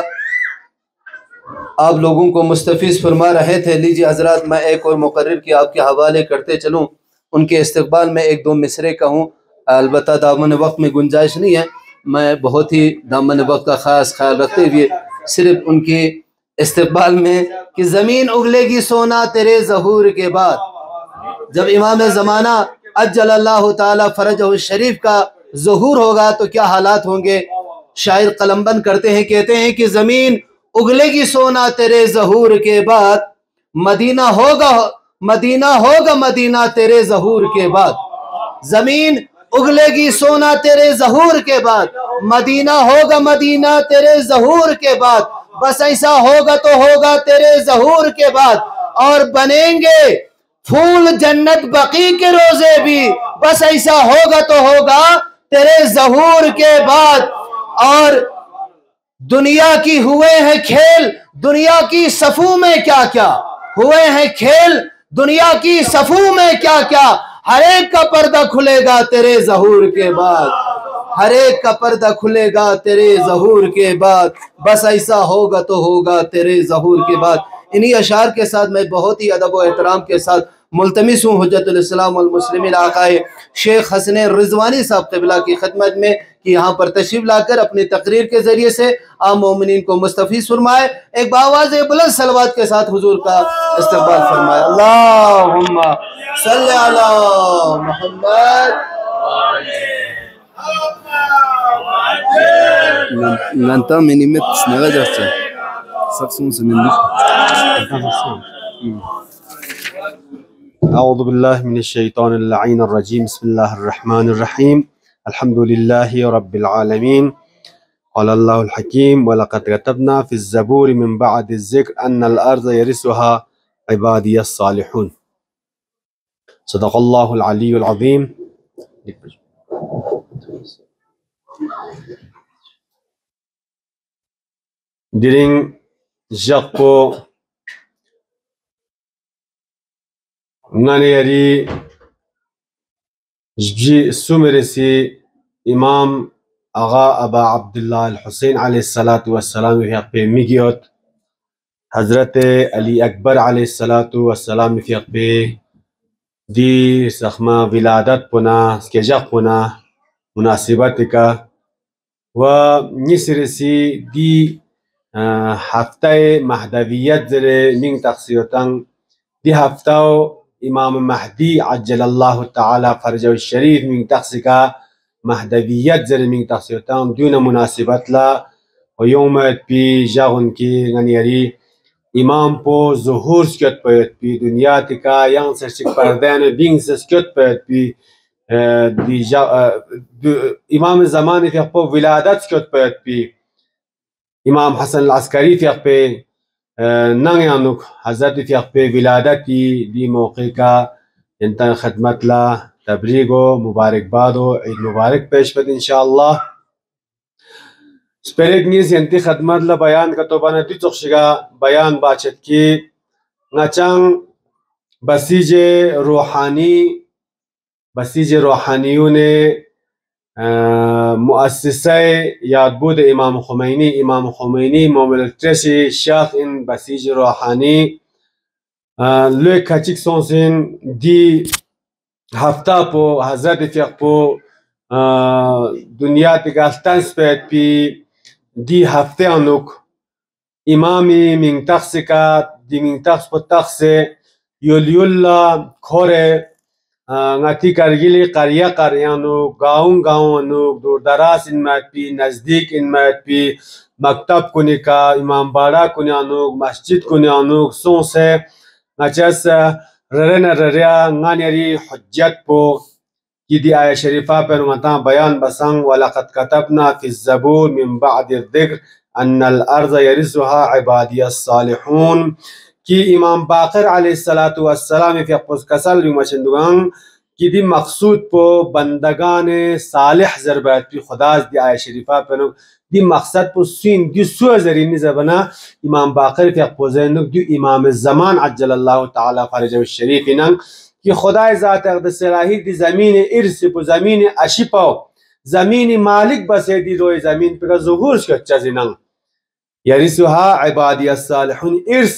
आप लोगों को मुस्तफ़ीज़ फरमा रहे थे। लीजिए हज़रत मैं एक और मुकर्रर की आपके हवाले करते चलूँ, उनके इस्तक़बाल में एक दो मिसरे कहूँ। अलबत्ता दामन वक्त में गुंजाइश नहीं है, मैं बहुत ही दामन वक्त का ख़ास ख्याल रखते हुए सिर्फ उनके इस्तक़बाल में कि ज़मीन उगलेगी सोना तेरे ज़हूर के बाद। जब इमाम ज़माना अज्जलल्लाहु ताला फ़रजहु शरीफ का ज़हूर होगा तो क्या हालात होंगे। शायर कलमबंद करते हैं, कहते हैं कि ज़मीन उगलेगी सोना तेरे ज़हूर के बाद, मदीना होगा मदीना होगा मदीना तेरे ज़हूर के बाद। ज़मीन उगलेगी सोना तेरे ज़हूर के बाद, मदीना होगा मदीना तेरे ज़हूर के बाद। बस ऐसा होगा तो होगा तेरे ज़हूर के बाद, और बनेंगे फूल जन्नत बकी के रोजे भी। बस ऐसा होगा तो होगा तेरे ज़हूर के बाद। और दुनिया की हुए हैं खेल, दुनिया की सफू में क्या क्या हुए हैं खेल, दुनिया की सफू में क्या क्या। हर एक का पर्दा खुलेगा तेरे ज़हूर के बाद, हर एक का पर्दा खुलेगा तेरे ज़हूर के बाद। बस ऐसा होगा तो होगा तेरे ज़हूर के बाद। इन्हीं अशार के साथ मैं बहुत ही अदब व एहतराम के साथ मुल्तमिस हूँ हुज्जतुल इस्लाम वल मुस्लिमीन आकाए शेख हसन रिजवानी साहब क़िबला की खिदमत में कि यहाँ पर तशरीफ़ लाकर अपनी तकरीर के ज़रिए से आम मोमिनीन को मुस्तफीज फरमाए। एक बावाज़ बुलंद सलवात के साथ हुजूर का इस्तकबाल फरमाए। अल्लाहुम्मा सल्ली अला Muhammad. Nganta minimet snaga jaচ্ছে saksun senindir. أعوذ بالله من الشيطان اللعين الرجيم. بسم الله الرحمن الرحيم. الحمد لله رب العالمين. قال الله الحكيم ولقد كتبنا في الزبور من بعد الذكر أن الأرض يرثها عبادي الصالحون. صدق الله العلي العظيم. Diring Jakpo Nganeri Ji Sumeresi Imam Agha Aba Abdullah Al-Hussein alayhi salatu wassalam fi aqbe Migiot Hazrat Ali Akbar alayhi salatu wassalam fi aqbe di sakhma wiladat puna skejak puna munasibatika wa nisresi di هفته مهدویت زره من تقصیرتان دی هفته امام مهدی عجل الله تعالی فرجه الشریف من تقصیکا مهدویت زره من تقصیرتان دون مناسبت لا و یومت پی جاغن کی غنیاری امام پو ظهور سکت پید پی دنیا تکا یان سرچک پردین بین سکت پید پی دی جا امام زمانی فیق پو ولادت سکت پید پی امام حسن العسکری فیق پہ ننگ یانوک حضرت فیق پہ ولادتی دی موقع کا انتن خدمت لا تبریگ و مبارکباد و عید مبارک پیش پد انشاءاللہ. سپیرک نیز انتی خدمت لا بیان کا تو بانا دی تخشگا بیان باچت کی نچنگ بسیج روحانی بسیج روحانیون مؤسسه یادبود امام خمینی امام خمینی مملکتشی شاخ این بسیج روحانی لوی کچک سونسین دی هفته پو حضرت فیق پو دنیا تگالتن سپید پی دی هفته انوک امامی من تخصکات دی من تخص پو تخص یولیولا کھوره ngati kargili qarya qaryanu gaon gaonu dur daras in mat pi nazdik in mat pi maktab kunika imam bada kunyanu masjid kunyanu sonse ngachas rarena raria nganyari hujjat po kidi aya sharifa per ngata bayan basang walaqad katabna fi zabur min ba'di dhikr anna al-ardha yarisuha ibadiyas salihun कि इमाम बाकर अलैहिस्सलातु वस्सलाम fi aqos kasal yumashendugan कि दी मकसूद पो बंदगान Salih जरबात P खुदाज दी आय शरीफा पनो दी मकसद पो scene दी सु जरीनी जबना इमाम बाकर fi aqozenuk दी इमाम ज़मान अज्जलल्लाहु ताला फरजहु शरीफ नंग कि खुदाय ज़ात अक़दस सलाही दी ज़मीन इर्स पो ज़मीन अशिपो ज़मीन मालिक बसे दी रोए ज़मीन पे का ज़ुहूर शच्चा जिनंग यरिसुहा इबादियस सालिहुन इर्स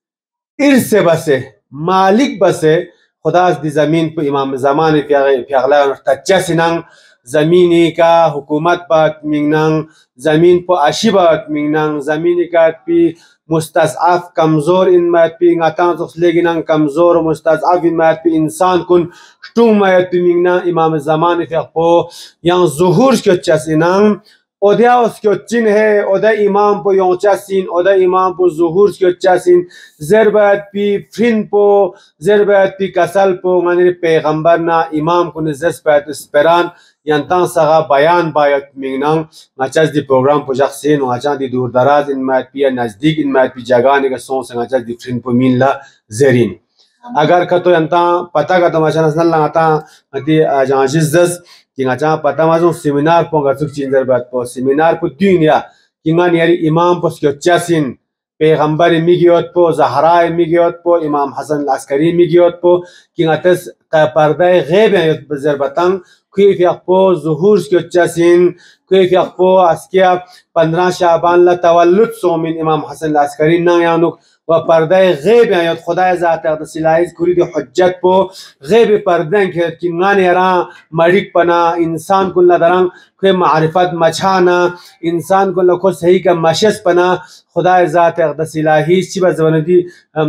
इर्स से बसे मालिक बसे खुदा दी ज़मीन पर इमाम ज़मान फ़ियागला तच्चा सिनंग ज़मीनी का हुकूमत बात मिंगनंग ज़मीन पर अशी बात मिंगनंग ज़मीनी का पी मुस्तज़अफ़ कमज़ोर इन मात पी ngatan लेगिनंग कमज़ोर मुस्तज़अफ़ इन मात पी इंसान कुन शटूम मात पी मिंगना इमाम ज़मान फ़ियागपो yang ज़ुहूर शच्चा सिनंग ओदा उसके चिन है ओदा इमाम पो योचासिन ओदा इमाम पो ज़ुहूर के चासिन ज़रबत पी फ्रिन पो ज़रबत पी कसल पो माने पैगंबर ना इमाम को नज़स्पत स्परान यंतां सगा बयान बायत मिंगनंग नचस दी प्रोग्राम पो जखसेन वचा दी दूर दराज इन मात पी नजदीक इन मात पी जगह ने का सोच नचस दी फ्रिन पो मिन ला ज़रीन अगर का तो यंतां पता का तमाशा नसल लगाता अति जाजिज़ कि ngacha pata mazung seminar po ngatsuk chinjar bat po seminar po dunia कि ngani imam po skyochasin पैगंबर मिगियोत पो ज़हरा मिगियोत पो इमाम हसन अल-अस्करी मिगियोत पो कि ngatas पर्दा गैब ज़रबतंग كيف يقبو ظهور skyochasin كيف يقبو askia पंद्रह शाबान ला तवल्लुद सो min imam हसन अल-अस्करी ना यानुक و پرده غیب یاد خدای ذات اقدس الهی کوری حجت پو غیب پردن که که نانی را مریک پنا انسان کل دران که معرفت مچانا انسان کل کو صحیح کا مشس پنا خدای ذات اقدس الهی چی بزونه دی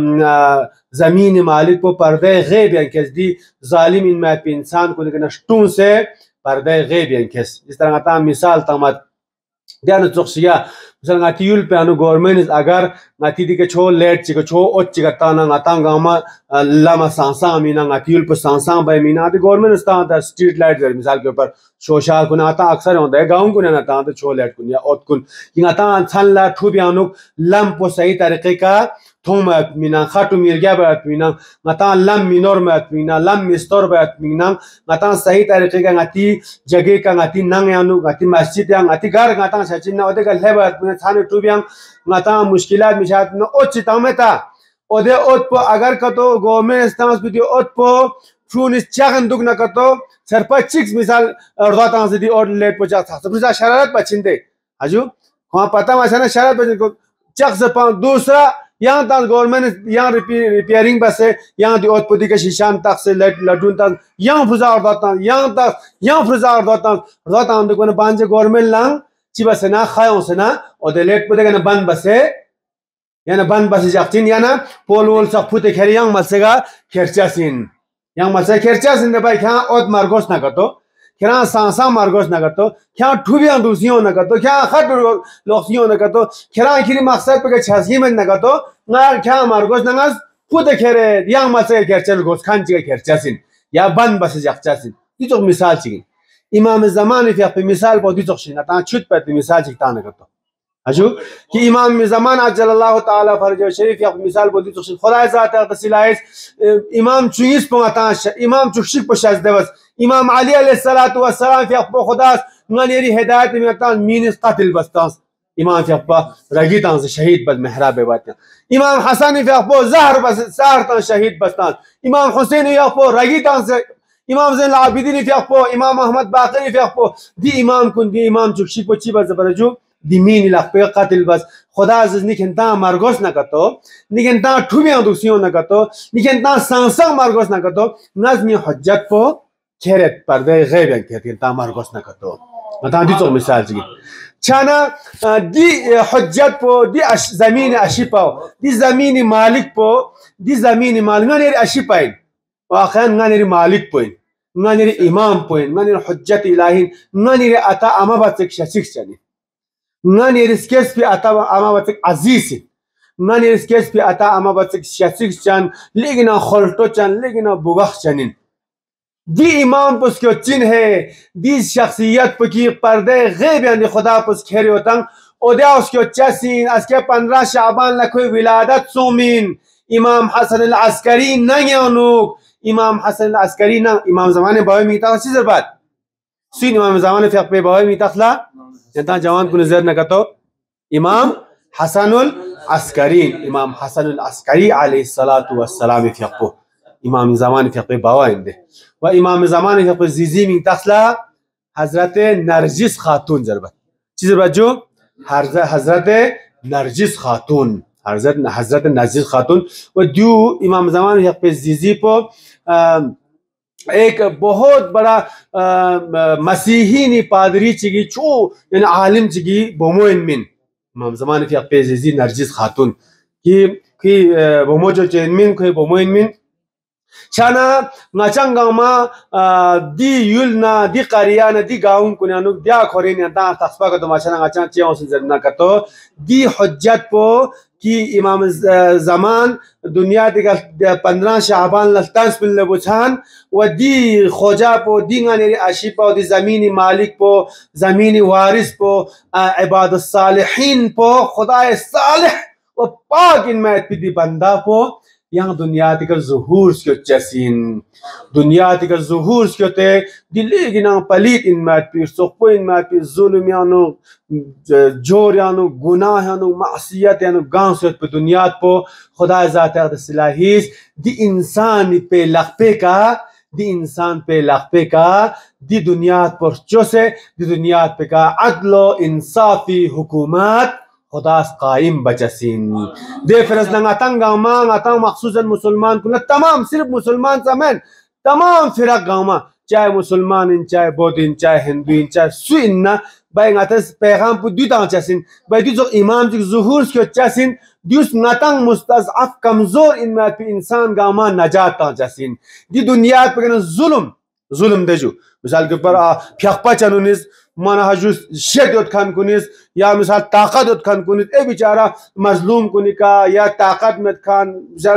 زمین مالک پو پرده غیب یان کس دی ظالم ان ما انسان کو لیکن شتون سے پرده غیب یان کس اس طرح تا مثال تمت دیانو تخشیا مثلا ngati yul pe anu government agar ngati di ke cho let chi cho ot chi ta na ngata ngama lama sansa mina ngati yul pe sansa by mina the government sta the street light der misal ke upar social kun ata aksar honda hai gaon kun na ta to cho let kun ya ot kun ngata chan la thu bi anu lam po sahi tariqe ka thum mina khatu mirga ba mina ngata lam minor ma mina lam mistor ba mina ngata sahi tariqe ka ngati jage ka ngati nang anu ngati masjid ya ngati gar ngata sachin na ode ka leba Thane टूबियांग ngata मुश्किलात मिशात न ouch तामेता ओदे ओत पो अगर कतो government stance बिदि ओत पो फ्रूनिस चागन दुग न कतो सरपा चिक्स मिसाल रदातां से दी और लेट पो जा था सबसे शरारत पछिंदे आजू वहां पता मसना शरारत पछिन को चक से पा दूसरा यहां तक गवर्नमेंट यहां रिपेयरिंग बस है यहां दी ओत पो दी के शीशान तक से लेट लडून तक यहां फुजा रदातां यहां तक यहां फुजा रदातां रदातां दु को बांजे गवर्नमेंट लांग चिबा सेना खायों सेना ओदेलेट पुदे गना बन बसे याना बन बसे जाक्तिन याना पोल वोल सब पुते खेरियांग मसेगा खेरचासिन यांग मसे खेरचासिन ने भाई क्या ओद मार्गोस ना करतो क्या सांसा मार्गोस ना करतो क्या ठुबियां दूसियों ना करतो क्या खट लोसियों ना करतो क्या खिरी मकसद पे छासी में ना करतो ना क्या मार्गोस ना पुते खेरे यांग मसे खेरचल गोस खान चिगा खेरचासिन या बन बसे जाक्चासिन ये तो मिसाल चिगी इमाम ज़मान في في مثال بودي تخشين تان شد بيت مثال جتانا كتو أشو कि इमाम ज़मान अज्जल अल्लाह ताला फरज शरीफ या मिसाल बोली तो खुदा ज़ात तसिलाइस इमाम चुइस पता इमाम चुशिक पशाज देवस इमाम अली अलैहिस्सलातु वस्सलाम fi अप्पो खुदा ngani हिदायत में तान मीनिस कातिल बस्तास इमाम fi अप्पा रगी तान से शहीद बद महराब बात इमाम हसन fi अप्पो जहर बस सार तान शहीद बस्तान इमाम हुसैन fi अप्पो रगी तान से इमाम ज़ैन आबिदीन fi अप्पो इमाम अहमद बाक़री fi अप्पो दी इमाम कुन दी इमाम चुशिक पची बस बरजू दी मीन लखपे कातिल बस खुदा अज़ीज़ निकंता मार्गोस न कतो निकंता ठुबियां दुसियों न कतो निकंता सांसा मार्गोस न कतो नज़मी हज्जत पो खेरत पर्दे गैब निकंता मार्गोस न कतो मता दी तो मिसाल जी छाना दी हज्जत पो दी ज़मीन अशिपा दी ज़मीन मालिक पो दी ज़मीन मालिक ने अशिपाइन वाक़न ने मालिक पोइन ने इमाम पोइन ने हज्जत इलाही ने अता अमाबत शिक्षक चली ngani riskes pi ata ama batik aziz ngani riskes pi ata ama batik shasik chan ligna kholto chan ligna bugakh chanin di imam pus kyo chin hai di shakhsiyat ki parde ghaib yani khuda pus kheri hotan oda uskyo chasin aske पंद्रह शाबान la koi wiladat sumin imam hasan al askari nayanu imam hasan al askari na imam zamane bawe mita chizar bat sin imam zamane fiq pe bawe mita khla यता जवान को नजर न कतो इमाम Hasnul Askari इमाम Hasnul Askari अलैहिस्सलातु वस्सलाम फिqo इमाम ज़मान फिqo बावाइंदे व इमाम ज़मान फिqo जीजी मिन तखला हजरत नरजिस खातून जरबत चीज बजो हजरत नरजिस खातून हजरत हजरत नरजिस खातून व दू इमाम ज़मान फिqo जीजी पो एक बहुत बड़ा मसीही नी पादरी चिगी चो यानी आलिम चिगी बोमोइन मिन इमाम ज़मान fi पेज़ी नरजिस खातून की की बोमो जो चेनमिन कोई बोमोइन मिन छाना ngachanga ma di yulna di qariana di gaun kunanu dia khorin ta tasba ka tomashana ngachang chion sin na kato di hujjat po कि इमाम ज़मान दुनिया दिगा पंद्रह शाबान लफ्तांस पिन लबुछान व दी खोजा पो दी गाने आशिपा दी ज़मीनी मालिक पो ज़मीनी वारिस पो इबाद सालिहीन पो खुदाए सालिह व पाक इन में पिदी बंदा पो यहाँ दुनिया दिगा ज़ुहूर क्यों चसीन दुनिया दिगा ज़ुहूर क्यों ते दिल्ली गिना पलीत इन में पी सुखो इन में पी जुल्म यानो जोर यानो गुनाह यानो मासियत यानो गांव से पे दुनिया पो खुदा ज़ात अक़दसिलाहीस दी इंसान पे लखपे का दी इंसान पे लखपे का दी दुनिया पर चोसे दी दुनिया पे का अदलो इंसाफी हुकूमत खुदास कायम बचसिन दे फिरस नंगातंग गामा ngata मखसूसन मुसलमान कुल तमाम सिर्फ मुसलमान समेन तमाम फिरक गामा चाहे मुसलमान इन चाहे बौद्ध इन चाहे हिंदू इन चाहे सुन्ना बाय ngatas पैगाम पु दुता चसिन बाय दु इमाम जी zuhur के चसिन दुस नतंग मुस्तज़अफ कमजोर इन में इंसान गामा नजात चसिन दी दुनिया पे जुल्म जुल्म देजु मिसाल के पर फ्यखपा चनुनिस माना हजु शेद खान कुनिस या मिसाल ताकत खान कुनिस ए बेचारा मजलूम कुनिका या ताकत में खान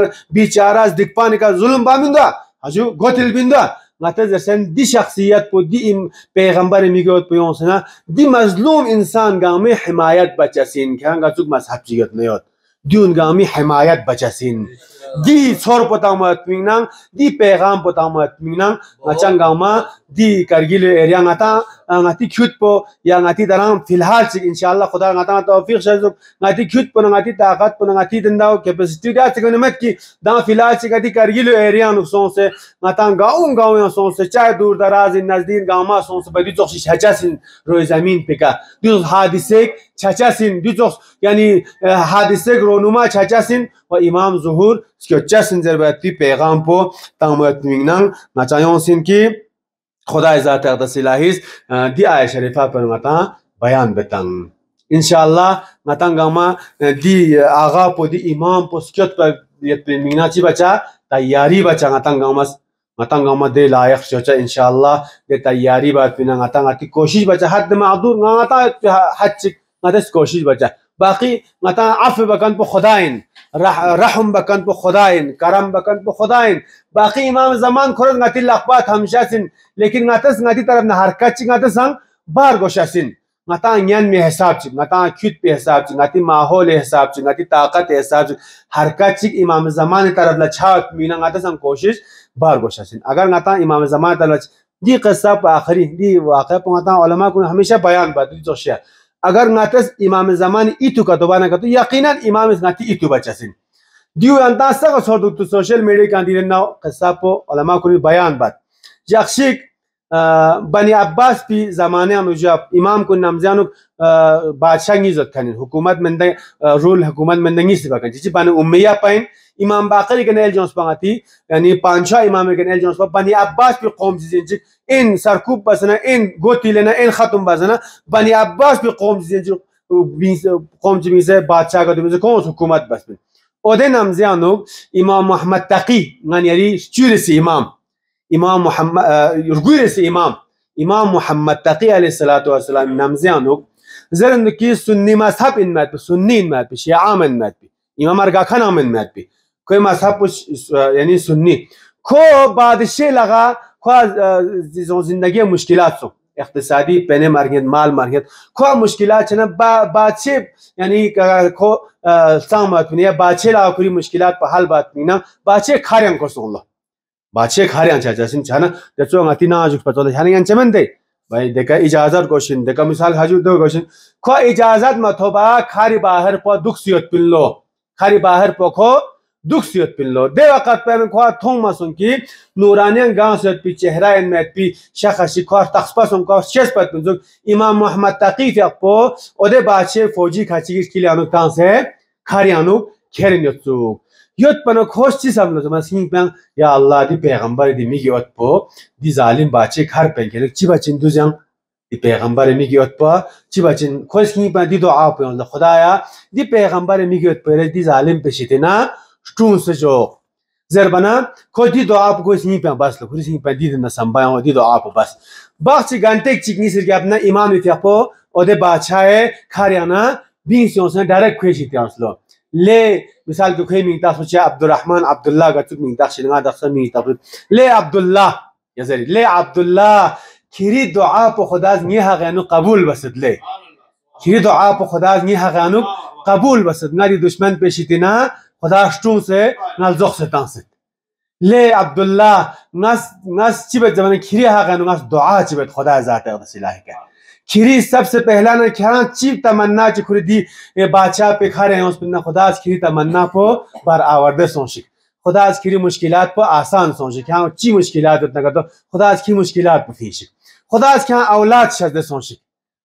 बेचारा दिक्पानी का जुल्म बामिंदा हजु गोतिल बिंदा ngata zersen di shakhsiyat po di पैगंबर मिगोत po yonsna di mazlum insan gami himayat bachasin khanga chuk mazhab jigat nayot diun gami himayat bachasin di sor potamat minang di पैगाम potamat minang ngachang gama di Kargil area ngata ngati khut po ya ngati daram filhal chik inshallah khuda ngata tawfiq shazuk ngati khut po ngati taqat po ngati dindao capacity da chikonemet ki da filhal chik ngati Kargil area nukson se ngata gaum gaum son se chahe dur daraz in nazdin gama son se badi jox chachasin roy zamin pe ka du hadise chachasin du jox yani hadise ronuma chachasin wa imam zuhur ski chachasin zerbati पैगाम po tamat minang ngachayon sin ki खुदा ज़ात अक़दस इलाहीस दी आय शरीफा पर ngata बयान betang इंशाअल्लाह ngata gama di आगा po di imam po skiot पर yet mina chi bacha तैयारी bacha ngata gama ngata gama de लायक सोचा इंशाअल्लाह de तैयारी बात बिना ngata ngati कोशिश bacha हद मादूर ngata हज ngata कोशिश bacha बाकी ngata अफ बकन po खुदाइन रहम बकन po खुदाइन करम बकन po खुदाइन बाकी इमाम जमान खुरद ngati लखबात हमशासिन लेकिन ngatas ngati तरफ ना हरकत ची ngata sang बार गोशासिन ngata ज्ञान में हिसाब ची ngata खुद पे हिसाब ची ngati माहौल हिसाब ची ngati ताकत हिसाब ची हरकत ची इमाम जमान तरफ ला छात मीना ngata sang कोशिश बार गोशासिन अगर ngata इमाम जमान तरफ दी किस्सा पे आखिरी दी वाक़या पे ngata उलमा को हमेशा बयान बात दी जोशिया अगर ngatas इमाम जमान इतु का दोबारा का तो यकीनन इमाम ngati इतु बचासिन दियो अंता सग सोदु तो सोशल मीडिया का दिले ना किस्सा पे उलमा को बयान बात जख्शिक बनी अब्बास भी ज़माने में जब इमाम को नमज़ानु बादशाह की ज़त खाने हुकूमत में दे रूल हुकूमत में नहीं सिवा कर जिसे बनी उम्मिया पाइन इमाम बाक़री के नेल जोन्स पांगती यानी पांचवा इमाम के नेल जोन्स पा बनी अब्बास भी कौम जिसे इन सरकूब बसना इन गोती लेना इन ख़त्म बसना बनी अब्बास भी कौम जिसे कौम जिसे बादशाह का तो कौन हुकूमत बस में ओदे नमज़ानु इमाम मोहम्मद तकी मान यारी चूरिसी इमाम इमाम मोहम्मद रुगुरसी इमाम इमाम मोहम्मद तकी अलैहिस्सलातु वस्सलाम नमज़ानु ज़रन की सुन्नी मज़हब इन में सुन्नी इन में शिया में में इमाम अरगा खाना में में कोई मज़हब यानी सुन्नी खो बादशाह लगा खो जिंदगी मुश्किलात सो इक़्तिसादी पैने मार्केट माल मार्केट खो मुश्किलात चना बादशाह यानी खो सामत नहीं बादशाह लगा पूरी मुश्किलात पर हल बात नहीं ना बादशाह खारियं को सोल्ला बादशाह खारियं चाचा सिंह चाना जैसे अंगती ना आजुक पता है यानी अंचमन दे भाई देखा इजाज़त कोशिन देखा मिसाल हाजू दो कोशिन खो इजाज़त मत हो बा खारी बाहर पर दुख सियत पिल्लो खारी बाहर पर खो दुख सियत पिल्लो दे वक़्त पे खो थोंग मसुन की नूरानियन गांव से पी चेहरा इन में पी शख़सी खो तख्पा सुन खो शेष पत पिल्लो इमाम मोहम्मद तकी फ़िक़्पो ओदे बादशाह फौजी खाची के लिए अनु कांस है खारी अनु खेरन यत्सु योत पनो खोश ची सब लोग मसीह पे या अल्लाह दी पैगंबर दी मिगी ओत पो दी जालिम बाचे खार पे के चिबा चिन दुजंग दी पैगंबर मिगी ओत पो चिबा चिन खोश की पे दी दुआ पे अल्लाह खुदाया दी पैगंबर मिगी ओत पे दी जालिम पे शितना स्टून से जो जरबना खो दी दुआ पे कोई सी पे बस लो सी पे दी न संभाया दी दुआ पे बस बाकी घंटे चिकनी सिर के अपना इमाम इत्यापो ओदे बादशाह खारियाना बीसियों से डायरेक्ट खुशी थे असलो ले मिसाल के कोई मिंता सोचा अब्दुर्रहमान अब्दुल्ला का चुप मिंता शिलंगा दक्षिण मिंता ले अब्दुल्ला यज़री ले अब्दुल्ला खिरी दुआ पे खुदा नी हगानु कबूल बसद ले खिरी दुआ पे खुदा नी हगानु कबूल बसद नारी दुश्मन पे शितना खुदा स्टूम से नाल जोख से तांसत ले अब्दुल्ला नस नस चिबे जमाने खिरी हगानु नस दुआ चिबे खुदा जाता है वसीला है खिरी सबसे पहला ना क्या चीफ तमन्ना चिखुरी दी ये बादशाह पे खा रहे हैं उस पर खुदा खिरी तमन्ना को बार आवर्दे सोची खुदा खिरी मुश्किलात पर आसान सोची क्या ची मुश्किलात उतना का तो खुदा की मुश्किलात पर फीशी खुदा क्या औलाद शर्द सोची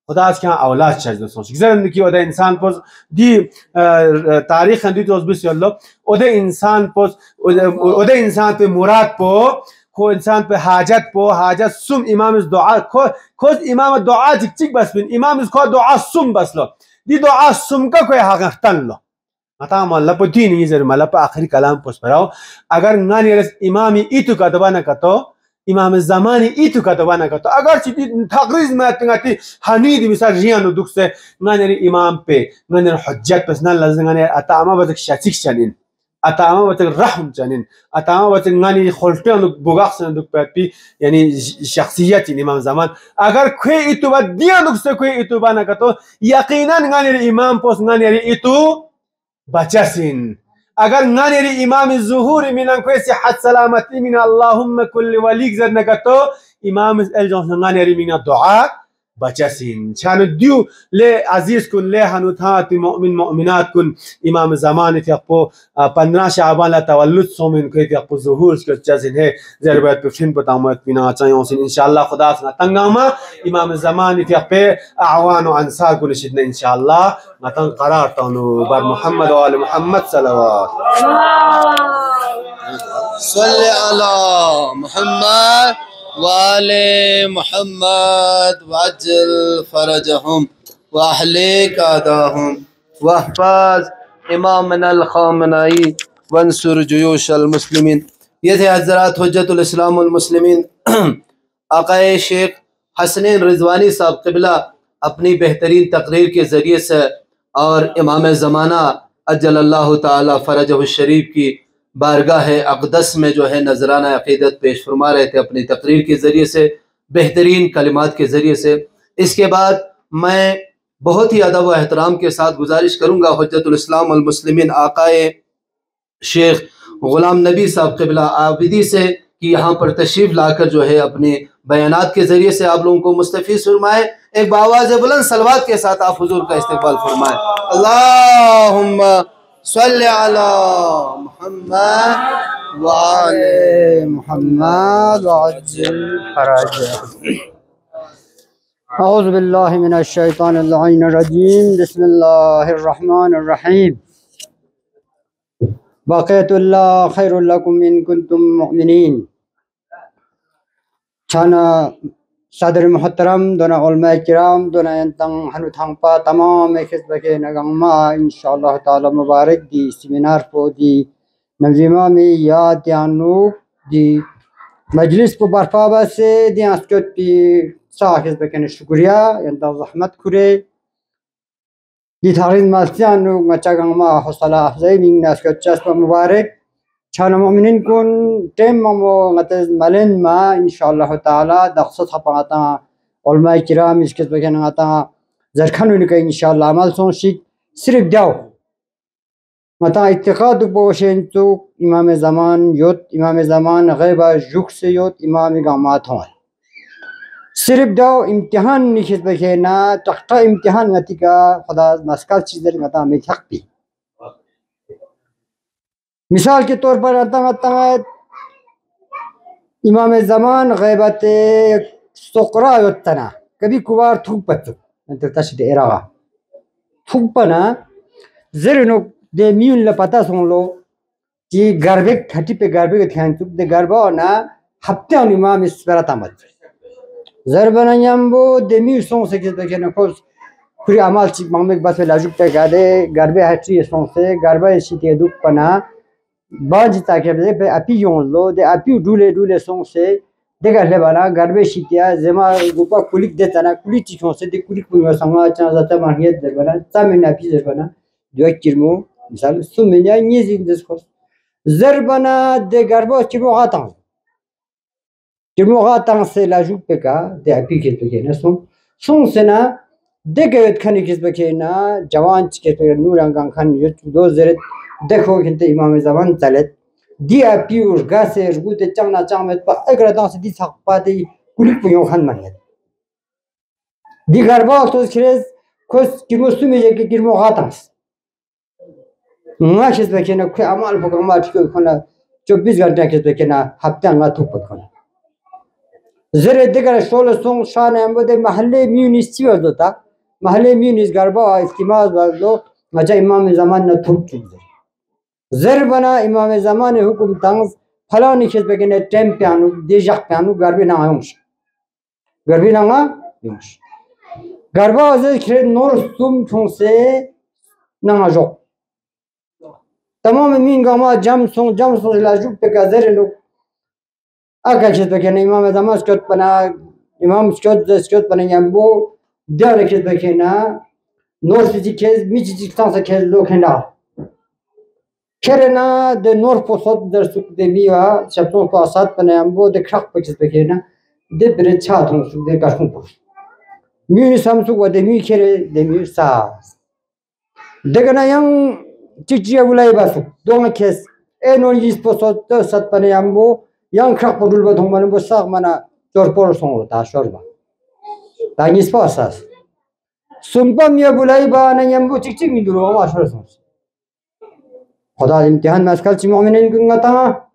خدا از که اولاد چیز دوستان گذرند کی اوده انسان پس دی تاریخ اندی توز بیس یالله اوده انسان پس اوده انسان به مراد پو کو انسان به حاجت پو حاجت سم امام از دعا کو کوز امام دعا چیک چیک بس بین امام از کو دعا سم بس لو دی دعا سم کا کوئی حقیقتن لو متا مالا پو دین یزر مالا پو آخری کلام پس پراو اگر نانی رس امامی ایتو کتبا نکتو امام زمانی ایتو کتبا نکتو اگر چی تقریز ماتنگاتی حنیدی مثال ریانو دکسه نانی امام پی نانی حجت پس نان لازم نانی اتاما بزک شاتیک چنین اتاما بزک رحم چنین اتاما بزک نانی خلطیانو بوگاخسن دک پی یعنی شخصیتی امام زمان اگر کوئی ایتو با دیان دکسه کوئی ایتو با نکتو یقینا نانی امام پس نانی ایتو بچاسین اگر نانی امام ظهور منن کوئی صحت سلامتی من اللهم كل وليك زر نکتو امام الجون نانی من دعا بچاسین چانو دیو لے عزیز کن لے حنوتات مؤمن مؤمنات کن امام زمان تیقو پندرہ شعبان لا تولد سومن کوئی تیقو ظهور اس چاسین ہے زر بیت پفین پتامت بنا چاہیوں سن انشاءاللہ خدا سنا تنگاما امام زمان تیقو اعوان و انصار کن شدنا انشاءاللہ نتن قرار تانو بر محمد و آل محمد صلوات صلی علی محمد وآل محمد وعجل فرجهم وأحلق أعداءهم واحفظ إمامنا الخامنئي وانصر جيوش المسلمين. یہ تھے حضرات حجت الاسلام والمسلمین آقا شیخ حسنین رضوانی صاحب قبلہ اپنی بہترین تقریر کے ذریعے سے اور امام زمانہ عجل اللہ تعالی فرجہ الشریف کی بارگاہ اقدس میں جو ہے نذرانہ عقیدت پیش فرما رہے تھے اپنی تقریر کے ذریعے سے بہترین کلمات کے ذریعے سے. اس کے بعد میں بہت ہی ادب و احترام کے ساتھ گزارش کروں گا حجت الاسلام والمسلمین آقا شیخ غلام نبی صاحب قبلہ عابدی سے کہ یہاں پر تشریف لا کر جو ہے اپنے بیانات کے ذریعے سے آپ لوگوں کو مستفیض فرمائے. ایک بآواز بلند صلوات کے ساتھ آپ حضور کا استقبال فرمائے. اللہم صلی علی محمد وآل محمد وعجل فرجه. اعوذ باللہ من الشیطان اللعین الرجیم. بسم اللہ الرحمن الرحیم. بقیت اللہ خیر لکم ان کنتم مؤمنین. چانا صدر محترم دونا علماء کرام دونا انتن حنو تھانپا تمام خطبہ کے نگمہ انشاءاللہ تعالی مبارک دی سیمینار پو دی نظیمہ میں یاد دیانوک دی مجلس پو برپابہ سے دی اسکت پی سا خطبہ کے شکریہ انتن زحمت کرے دی تحرین مالسیانوک مچا گنگمہ حصلہ افضائی من اسکت چسپا مبارک چانا مؤمنین کن تیم ممو نتز ملن ما انشاءاللہ تعالی دقصت حپا غتا علماء کرام اس کس بکن غتا زرکھنو نکا انشاءاللہ عمل سون شک صرف دیو غتا اتقاد بوشین تو امام زمان یوت امام زمان غیبہ جوک سے یوت امام گامات ہوں صرف دیو امتحان نکس بکینا تختا امتحان غتی کا خدا مسکال چیز در غتا میں تحق بھی. مثال کے طور پر امام زمان غیبت سقرا یوتنا کبھی کبار تھوک پتو انتر تشد اراغا تھوک پنا زرنو دے میون لپتا سن لو کہ گربے کھٹی پہ گربے کے تھیان چوک دے گربا ہونا ہفتے ان امام اس پر تامد زربنا یمبو دے میون سون سے کس بکے نکوز پوری عمال چیک مامک بس لاجوک پہ گا دے گربے ہٹری سون سے گربا اسی تے دوک پنا باجی تاکہ پہ اپی یون لو دے اپی ڈولے ڈولے سون سے دیگر لے بالا گربے شیتیا زما گوپا کلیک دیتا نا کلیک چیکھوں سے دے کلیک پویو سنگا چانا زاتا ماہیت در بنا تا من اپی در بنا دو ایک کرمو مثال سو من یا نیزی اندس خوز زر بنا دے گربا کرمو غاتاں کرمو غاتاں سے لاجوک پہ کا دے اپی کس بکے نا سون سون سے نا دے گویت کھنی کس بکے نا جوان چکے تو نوران گان کھن یوچ دو زرت دیکھو کہ امام زمان چلت دی اپیور گاسے رگوتے چمنا چامت پا اگر دانس دی ساق پاتے کلیک پیون خان منید دی گربا اکتوز کریز کس کرمو سومی جے کہ کرمو غاتانس ناکس بکینا کوئی عمال پاک عمال چکو کنا چوبیس گھنٹہ کس بکینا ہفتے انگا توپت کنا زر دیگر شول سون شان هم بوده محله میونیس چی وضع محله میونیس گربا اجتماع وضع مجا امام زمان نه توپ چیز زر بنا امام زمان حکم تنز فلانی چیز بگنه تیم پیانو دیجاک پیانو گربی نه آیومش گربی نه آیومش گربا از که نور سوم چونسه نه آجوک تمام مین گاما جم سون جم سون لاجوک پکا زر نو اگر چیز بکنه امام زمان سکوت بنا امام سکوت سکوت بنا یمبو دیاره چیز بکنه نور چیزی که میچی چیز تانسه که لوکنه کرنا د نور پوسط در سوق د میوا شپون پاسات بنا یمبو د خخ پچیز بکنه د بره چاتون سوق د کاشون پوش میونی سامسوق و د می کره د می ساز دگنا یم چیچیا ولای باسو دوما کس انون یس پوسط د سات بنا یمبو yang krak podul ba thong man bo sak mana chor por song ta shor ba ta nis pa sas sumpam ya bulai ba na yam bo chik chik mi duro ma shor song khoda imtihan maskal chi mu'minin gun ngata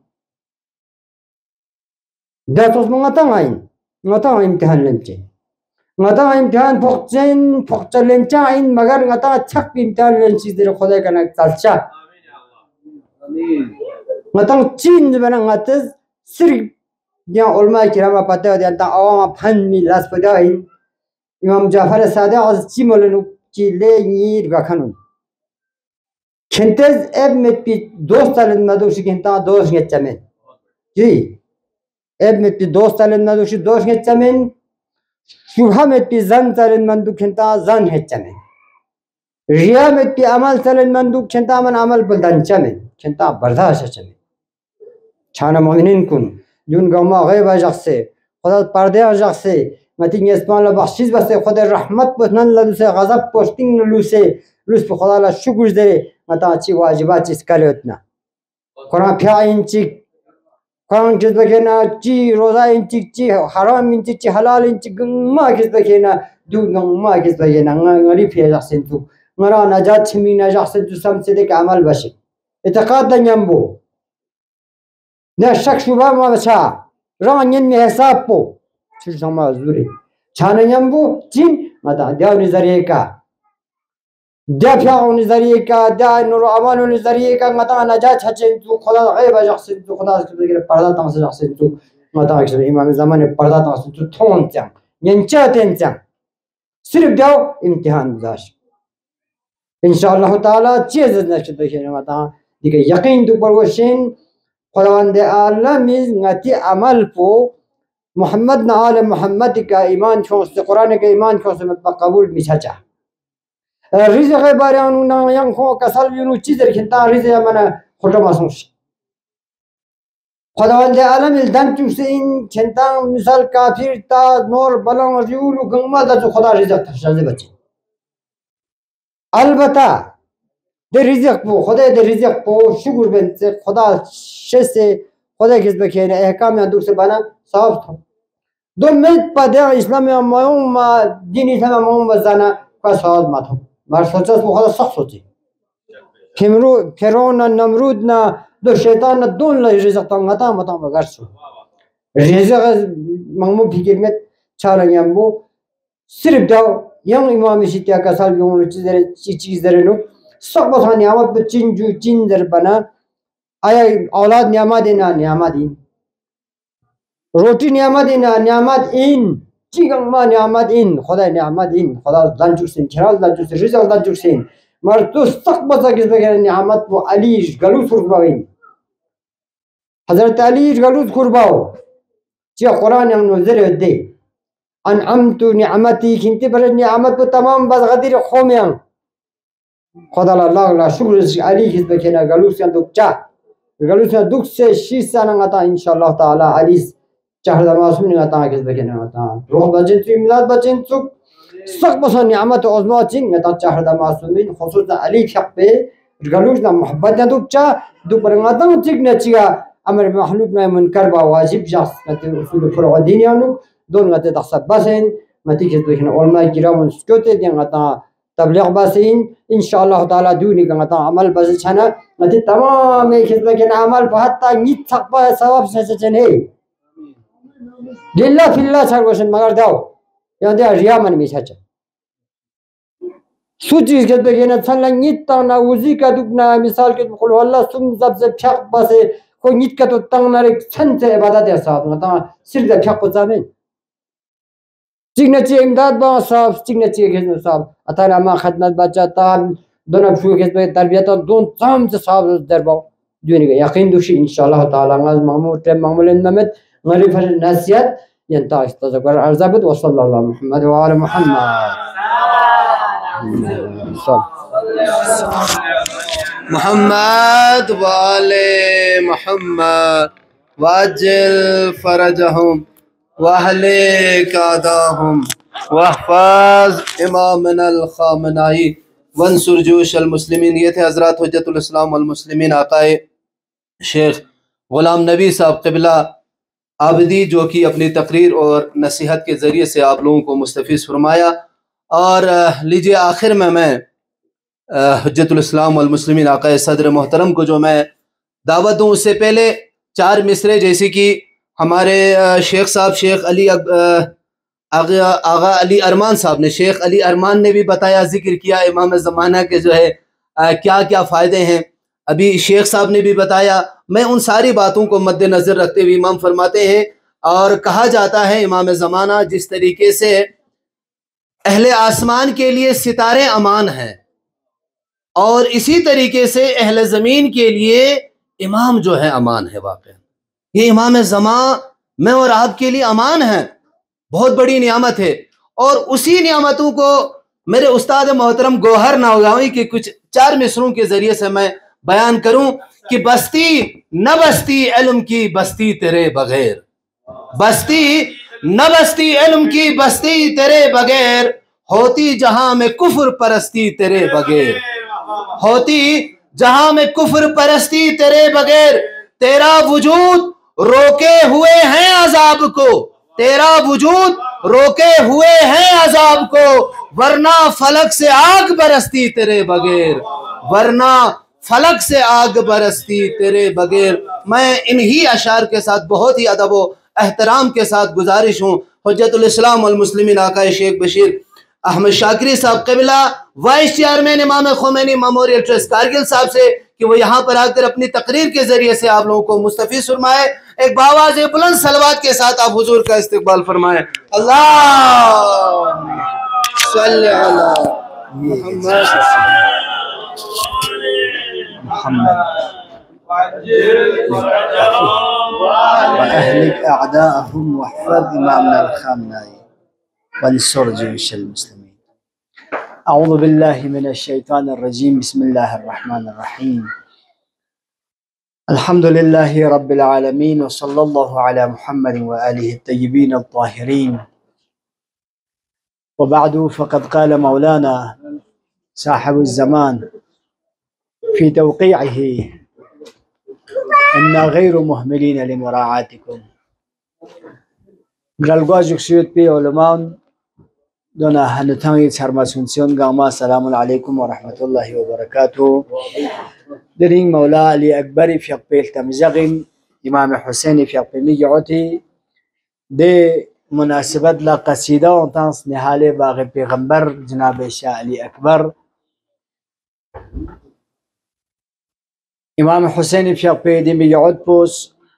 da tos mo ngata ngain ngata imtihan lemche ngata imtihan phokchen phokcha lemcha in magar ngata chak imtihan lemchi dire khoda kana chalcha amin ngata chin bana ngata सिर्फ यहाँ उल्मा किरामा पता है यहाँ आवाम fun में last पता है इमाम जाफर सादे आज चिमोलनु चिले नीर बखनु खंतेज एब में पी दोस्त तालन मदुशी खंता दोस्त के चमें जी एब में पी दोस्त तालन मदुशी दोस्त के चमें शुभा में पी जन तालन मंदु खंता जन के चमें रिया में पी अमल तालन मंदु खंता मन अमल बदन चमें खंता बर्दाश्त चमें छाना मोमिनिन कुन जुन गमा गैब अजसे खुदा पर्दे अजसे मति निस्मान ला बख्शिश बसे खुदा रहमत पनन ला से गजब पोस्टिंग लु से लुस पे खुदा ला शुक्र दे मता अच्छी वाजिबात इस करे उतना कुरान फ्या इंची कुरान जिस बकेना ची रोजा इंची ची हराम इंची ची हलाल इंची गमा किस बकेना दु गमा किस बकेना ngari फ्या जसे तू ngara नजात छिमी नजात से तू सम से दे अमल बशे इतकाद यंबो نه شک شبه ما بچه رانین می حساب پو چیز شما زوری چانیم بو چین مدا دیو نظریه کا دیا پیاو نظریه کا دیا نور امان نظریه کا مدا نجات چچین تو خدا غیب جخسین تو خدا اسکو بگیره پردا تانس جخسین تو مدا اکشن امام زمان پردا تانس تو تون چن ینچا تن چن صرف دیو امتحان داش ان شاء الله تعالی چیز نشد بگیره مدا دیگه یقین تو پروشین خداوند عالم نتی عمل پو محمد نال محمد کا ایمان چونس قرآن کا ایمان چونس مت قبول میچا رزق بارانو نا yang خو کسل یونو چیز رکھتا رزق منا خطا ماسوش خداوند عالم دم چوسین چنتا مثال کافر تا نور بلان ریولو گما دا خدا رزق تشازه بچی البته در رزق پو خدا در رزق پو شکر بنت خدا شسته خدا کس بکنه احکام یا دوست بنا صاف تو دو مت پده اسلامی ما ما دین اسلام ما بزنه کا ساز ماتو مر سوچس خدا سخت سوچی کمرو فرعون نمرود نه دو شیطان دون ل رزق تا متا متا بگرسو رزق مامو فکر مت چاریم بو صرف دو یم امام شیتیا کا سال یون چیز چیز درنو सब बता नियामत पे चिन जो चिन दर बना आया औलाद नियामत देना नियामत इन रोटी नियामत देना नियामत इन चिकन मा नियामत इन खुदा नियामत इन खुदा दांजू सिन चराल दांजू सिन रिजल दांजू सिन मर तो सब बता किस बगैर नियामत वो अली गलूस कुर्बाइन हजरत अली गलूस कुर्बाओ चिया कुरान हम नजर दे अनअमत नियामती किंती पर नियामत पे तमाम बस गदीर खोमियां خدا الله لا شکر علی حزب کنه گلوسیان دوچا گلوسیان دوک سه شش سال نگتا ان شاء الله تعالی علی چهار دماسون نگتا حزب کنه نگتا روح بچین تو میلاد بچین تو سخت بسان نعمت عظماتین نگتا چهار دماسون خصوصا علی حق به گلوسیان محبت دوچا دو پرنگتا تیک نچیا امر محلوب نه منکر با واجب جاست نتی اصول فرع دینیانو دون نگتا دخسب بسین متی حزب کنه علماء کرام سکوت دیگتا تبلیغ باسین ان شاء الله تعالی دونی کنگتا عمل بس چنا نتی تمام خدمت کن عمل په حتی نیت تقبا ثواب سچ چنه लिल्ला फिल्ला सरगोशन मगर दाओ यहाँ दे रिया मन में छाचा सूची के तो ये ना चलना नित्ता ना उजी का दुखना मिसाल के तो खुल अल्लाह सुन सबसे फ्याक बसे कोई नित का तो तंग ना एक छन से इबादत है साहब ना ता सिर्फ द फ्याक पचा में सिग्नेचर इमदाद बा साहब सिग्नेचर के साहब अतारा मा खदमत बच्चा ताम दोनों शु के तरबियत और दोन ताम से साहब दरबाव दुनिया का यकीन दुशी इंशाल्लाह ताला नाज मामूर टे मामूल नमत गरीब नसीहत यंता इस्तजकर अर्ज़बत व सल्लल्लाहु मुहम्मद व आले मुहम्मद मोहम्मद वाले मोहम्मद वाजिल फरजहुम वहले कादाहुम वहफाज इमामन अल खामनाई वंसुर जोश अल मुस्लिमीन। ये थे हजरत हुज्जतुल इस्लाम वल मुस्लिमीन आकाए शेख गुलाम नबी साहब क़िबला आबदी, जो कि अपनी तकरीर और नसीहत के ज़रिए से आप लोगों को मुस्तफ़ीज़ फरमाया। और लीजिए आखिर में मैं हुज्जतुल इस्लाम वल मुस्लिमीन आकाए सदर मोहतरम को जो मैं दावत दूँ, उससे पहले चार मिसरे जैसे कि हमारे शेख साहब शेख अली आगा आगा अली अरमान साहब ने शेख अली अरमान ने भी बताया, जिक्र किया इमाम ज़माना के जो है आ, क्या क्या फ़ायदे हैं। अभी शेख साहब ने भी बताया। मैं उन सारी बातों को मद्देनज़र रखते हुए इमाम फरमाते हैं, और कहा जाता है इमाम ज़माना जिस तरीके से अहले आसमान के लिए सितारे अमान हैं, और इसी तरीके से अहले ज़मीन के लिए इमाम जो है अमान है। वाक़ई ये इमाम ज़मा मैं और आपके लिए अमान है, बहुत बड़ी नियामत है। और उसी नियामतों को मेरे उस्ताद मोहतरम गौहर नागावी के कुछ चार मिसरों के ज़रिए से मैं बयान करूं कि बस्ती न बस्ती इल्म की बस्ती तेरे बगैर, बस्ती न बस्ती इल्म की बस्ती तेरे बगैर, होती जहां में कुफ्र परस्ती तेरे बगैर, होती जहां में कुफ्र परस्ती तेरे बगैर। तेरा वजूद रोके हुए हैं अजाब को, तेरा वजूद रोके हुए हैं अजाब को, वरना फलक से आग बरसती तेरे बगैर, वरना फलक से आग बरसती तेरे बगैर। मैं इन्हीं अशार के साथ बहुत ही अदब व एहतराम के साथ गुजारिश हूँ हुज्जतुल इस्लाम वल मुस्लिमीन आकाए शेख बशीर अहमद शाकिरी साहब क़िबला वाइस चेयरमैन इमाम खुमैनी मेमोरियल ट्रस्ट कारगिल साहब से कि वो यहाँ पर आकर अपनी तकरीर के जरिए से आप लोगों को मुस्तफ़ीज़ फरमाए। एक बावाज़ बुलंद सलवात के साथ आप हुजूर का इस्तकबाल फरमाए। अल्लाह सल्ली अला मुहम्मद वअहलिक अअदाअहुम वहफ़ज़ इमामना अल-ख़ामनाई वंसुर जयूशल मुस्लिमीन। अऊज़ु बिल्लाहि मिनश शैतानिर रजीम। बिस्मिल्लाहिर रहमानिर रहीम। अल्हम्दुलिल्लाहि रब्बिल आलमीन व सल्लल्लाहु अला मुहम्मद व आलिहि अत-तय्यिबीन अत-ताहिरीन। व बअदु फ़क़द क़ाल मौलाना साहिबुज़ ज़मान फ़ी तवक़ीअही इन्ना ग़ैरु मुहमिलीन लिमुराअतिकुम। ग्रलगोज़ जुक्सियत पे उलमान दोना हनथांगी छरमा सुनसियोन गामा सलामुन अलैकुम व रहमतुल्लाहि व बरकातुहू। दरिंग मौला अली अकबरी फ़ियक़पेल तमज़गिन इमाम हुसैन फ़ियक़पेमी गियोती दे मुनासिबत ला क़सीदा व तांस निहाले बाग़ पैगंबर जनाब शाह अली अकबर इमाम हुसैन फ़ियक़पे दिमी गियोत पोस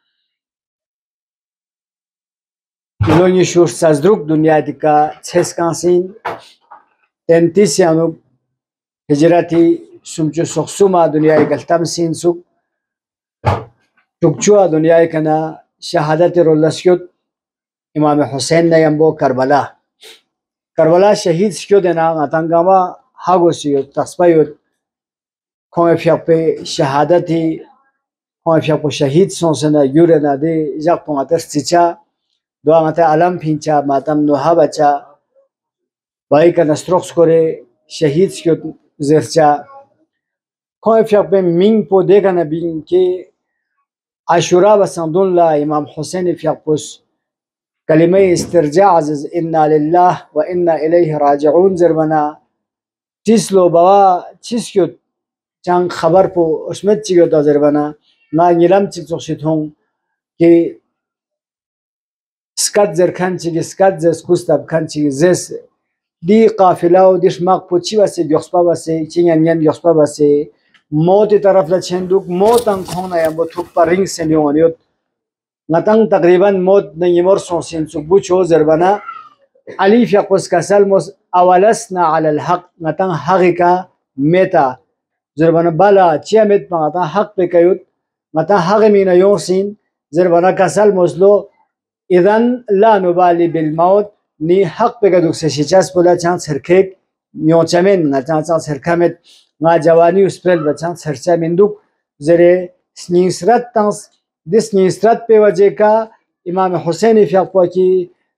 इलोनी शूर सज़दरुक दुनिया दिका छेसकांसिन तैंतीस यानुक हिजरती सुमचु सुखसुमा दुनिया गल्तम सीन सुख टुकचुआ दुनिया कना शहादत रोलस्युत इमाम हुसैन ने यम्बो करबला करबला शहीद स्क्यो देना आतंगामा हागोसियो तस्बायो खोए फ़ियक़पे शहादती खोए फ़ियक़पो शहीद सोंसना यूरेना दे जाक़पो आतर सिचा दोआ ngate alam pincha matam noha bacha bai ka nastrox kore shahid skyo zercha khoy fiaqpe ming po dega na bin ke ashura basandun la imam Hussein fiaqpos kalime istirja aziz inna lillah wa inna ilayhi raji'un zerbana tislo bawa chiskyo chang khabar po usmet chigyo da zerbana na nilam chik chokshithong ke سكات زر كانشي سكات this كوستاب كانشي this دي قافلة وديش ماق بوتشي بس يخصبا بس تيجي ين يخصبا بس موت طرف لا چندوك موت ان خونا يا بوتوك بارينغ سنيونيوت نتان تقريبا موت نيمور سونسين سوبو چو زربنا علي في قوس كسلموس اولسنا على الحق نتان حقيقه ميتا زربنا بالا چيمت نتان حق بكيوت نتان حق مين يوسين زربنا كسلموس لو اذن لا نبالي بالموت ني حق بكدوك سيچاس بولا چان سركيك يوچمن نتان چان سركمت نا جواني وسبل بچان سرچا مندوك زره سنيسرات تانس دس نيسرات पे वजह का इमाम हुसैन फियापा की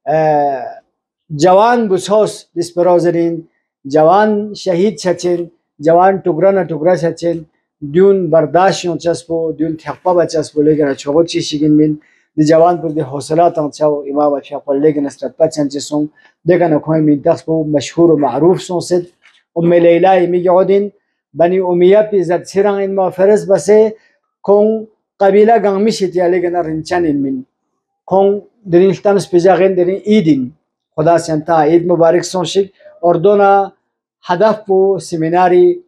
जवान बुछोस दिस परोजरीन जवान शहीद छचिन जवान टुकड़ा न टुकड़ा छचिन द्यून बर्दाश्त चस्पो द्यून थप्पा बचस्पो लेकिन छोगो ची शिगिन मिन दि जवान पर दि हौसला तंचाओ इमाम फियापा लेकिन स्ट्रपा चंचसों देखा न खोई मिन तस्पो मशहूर और मारूफ सोंसेद उम्मे लैला इमी यौदिन बनी उमिया पे जत सिरंग इन मफरस बसे कों قبيلة قامي شتي على جنا رنشان من كون درين ستامس بيجاهن درين إيدين خدا سنتا عيد مبارك سونشيك أردونا هدف بو سيميناري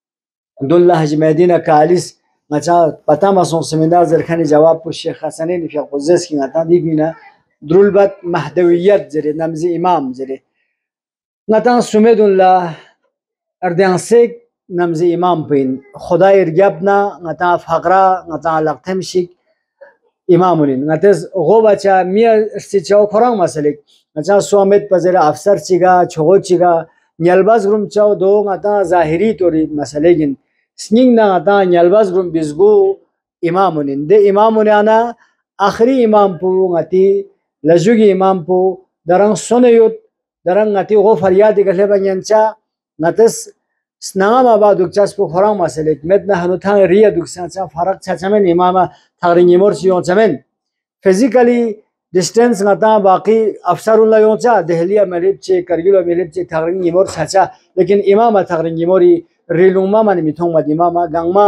دولا هجمدينا كاليس نجا بتاما سون سيمينار زرخاني جواب بو الشيخ حسنين في قزز كي نتا دي بينا درولبات مهدويات زري نمزي إمام زري نتا سميد الله أرديانسيك نمزي إمام بين خداي رجبنا نتا فقرة نتا لقتمشيك إمامين نتاز غوبا چا ميا استيچاو قرآن مسلك نتا سوامت بزر أفسر چيگا چوغو چيگا نيالباز گروم چاو دو نتا ظاهري توري مسلكين سنين نتا نيالباز گروم بزگو إمامين ده إمامين أنا آخري إمام بو نتي لجوگي إمام بو دران سونيوت دران نتي غو فريادي گلبا نيانچا نتاز سنام آباد دکتاس پو خورام مسئله مد نه هنو تان ریا دکتاس فرق چهچمن امام تقرینی مرچ یون چمن فیزیکلی دیستنس نتا باقی افسر الله یون چه دهلیه ملیب چه کرگیلو ملیب چه تقرینی مرچ چه لیکن امام تقرینی مری ریلوما من میتونم مد امام گنگما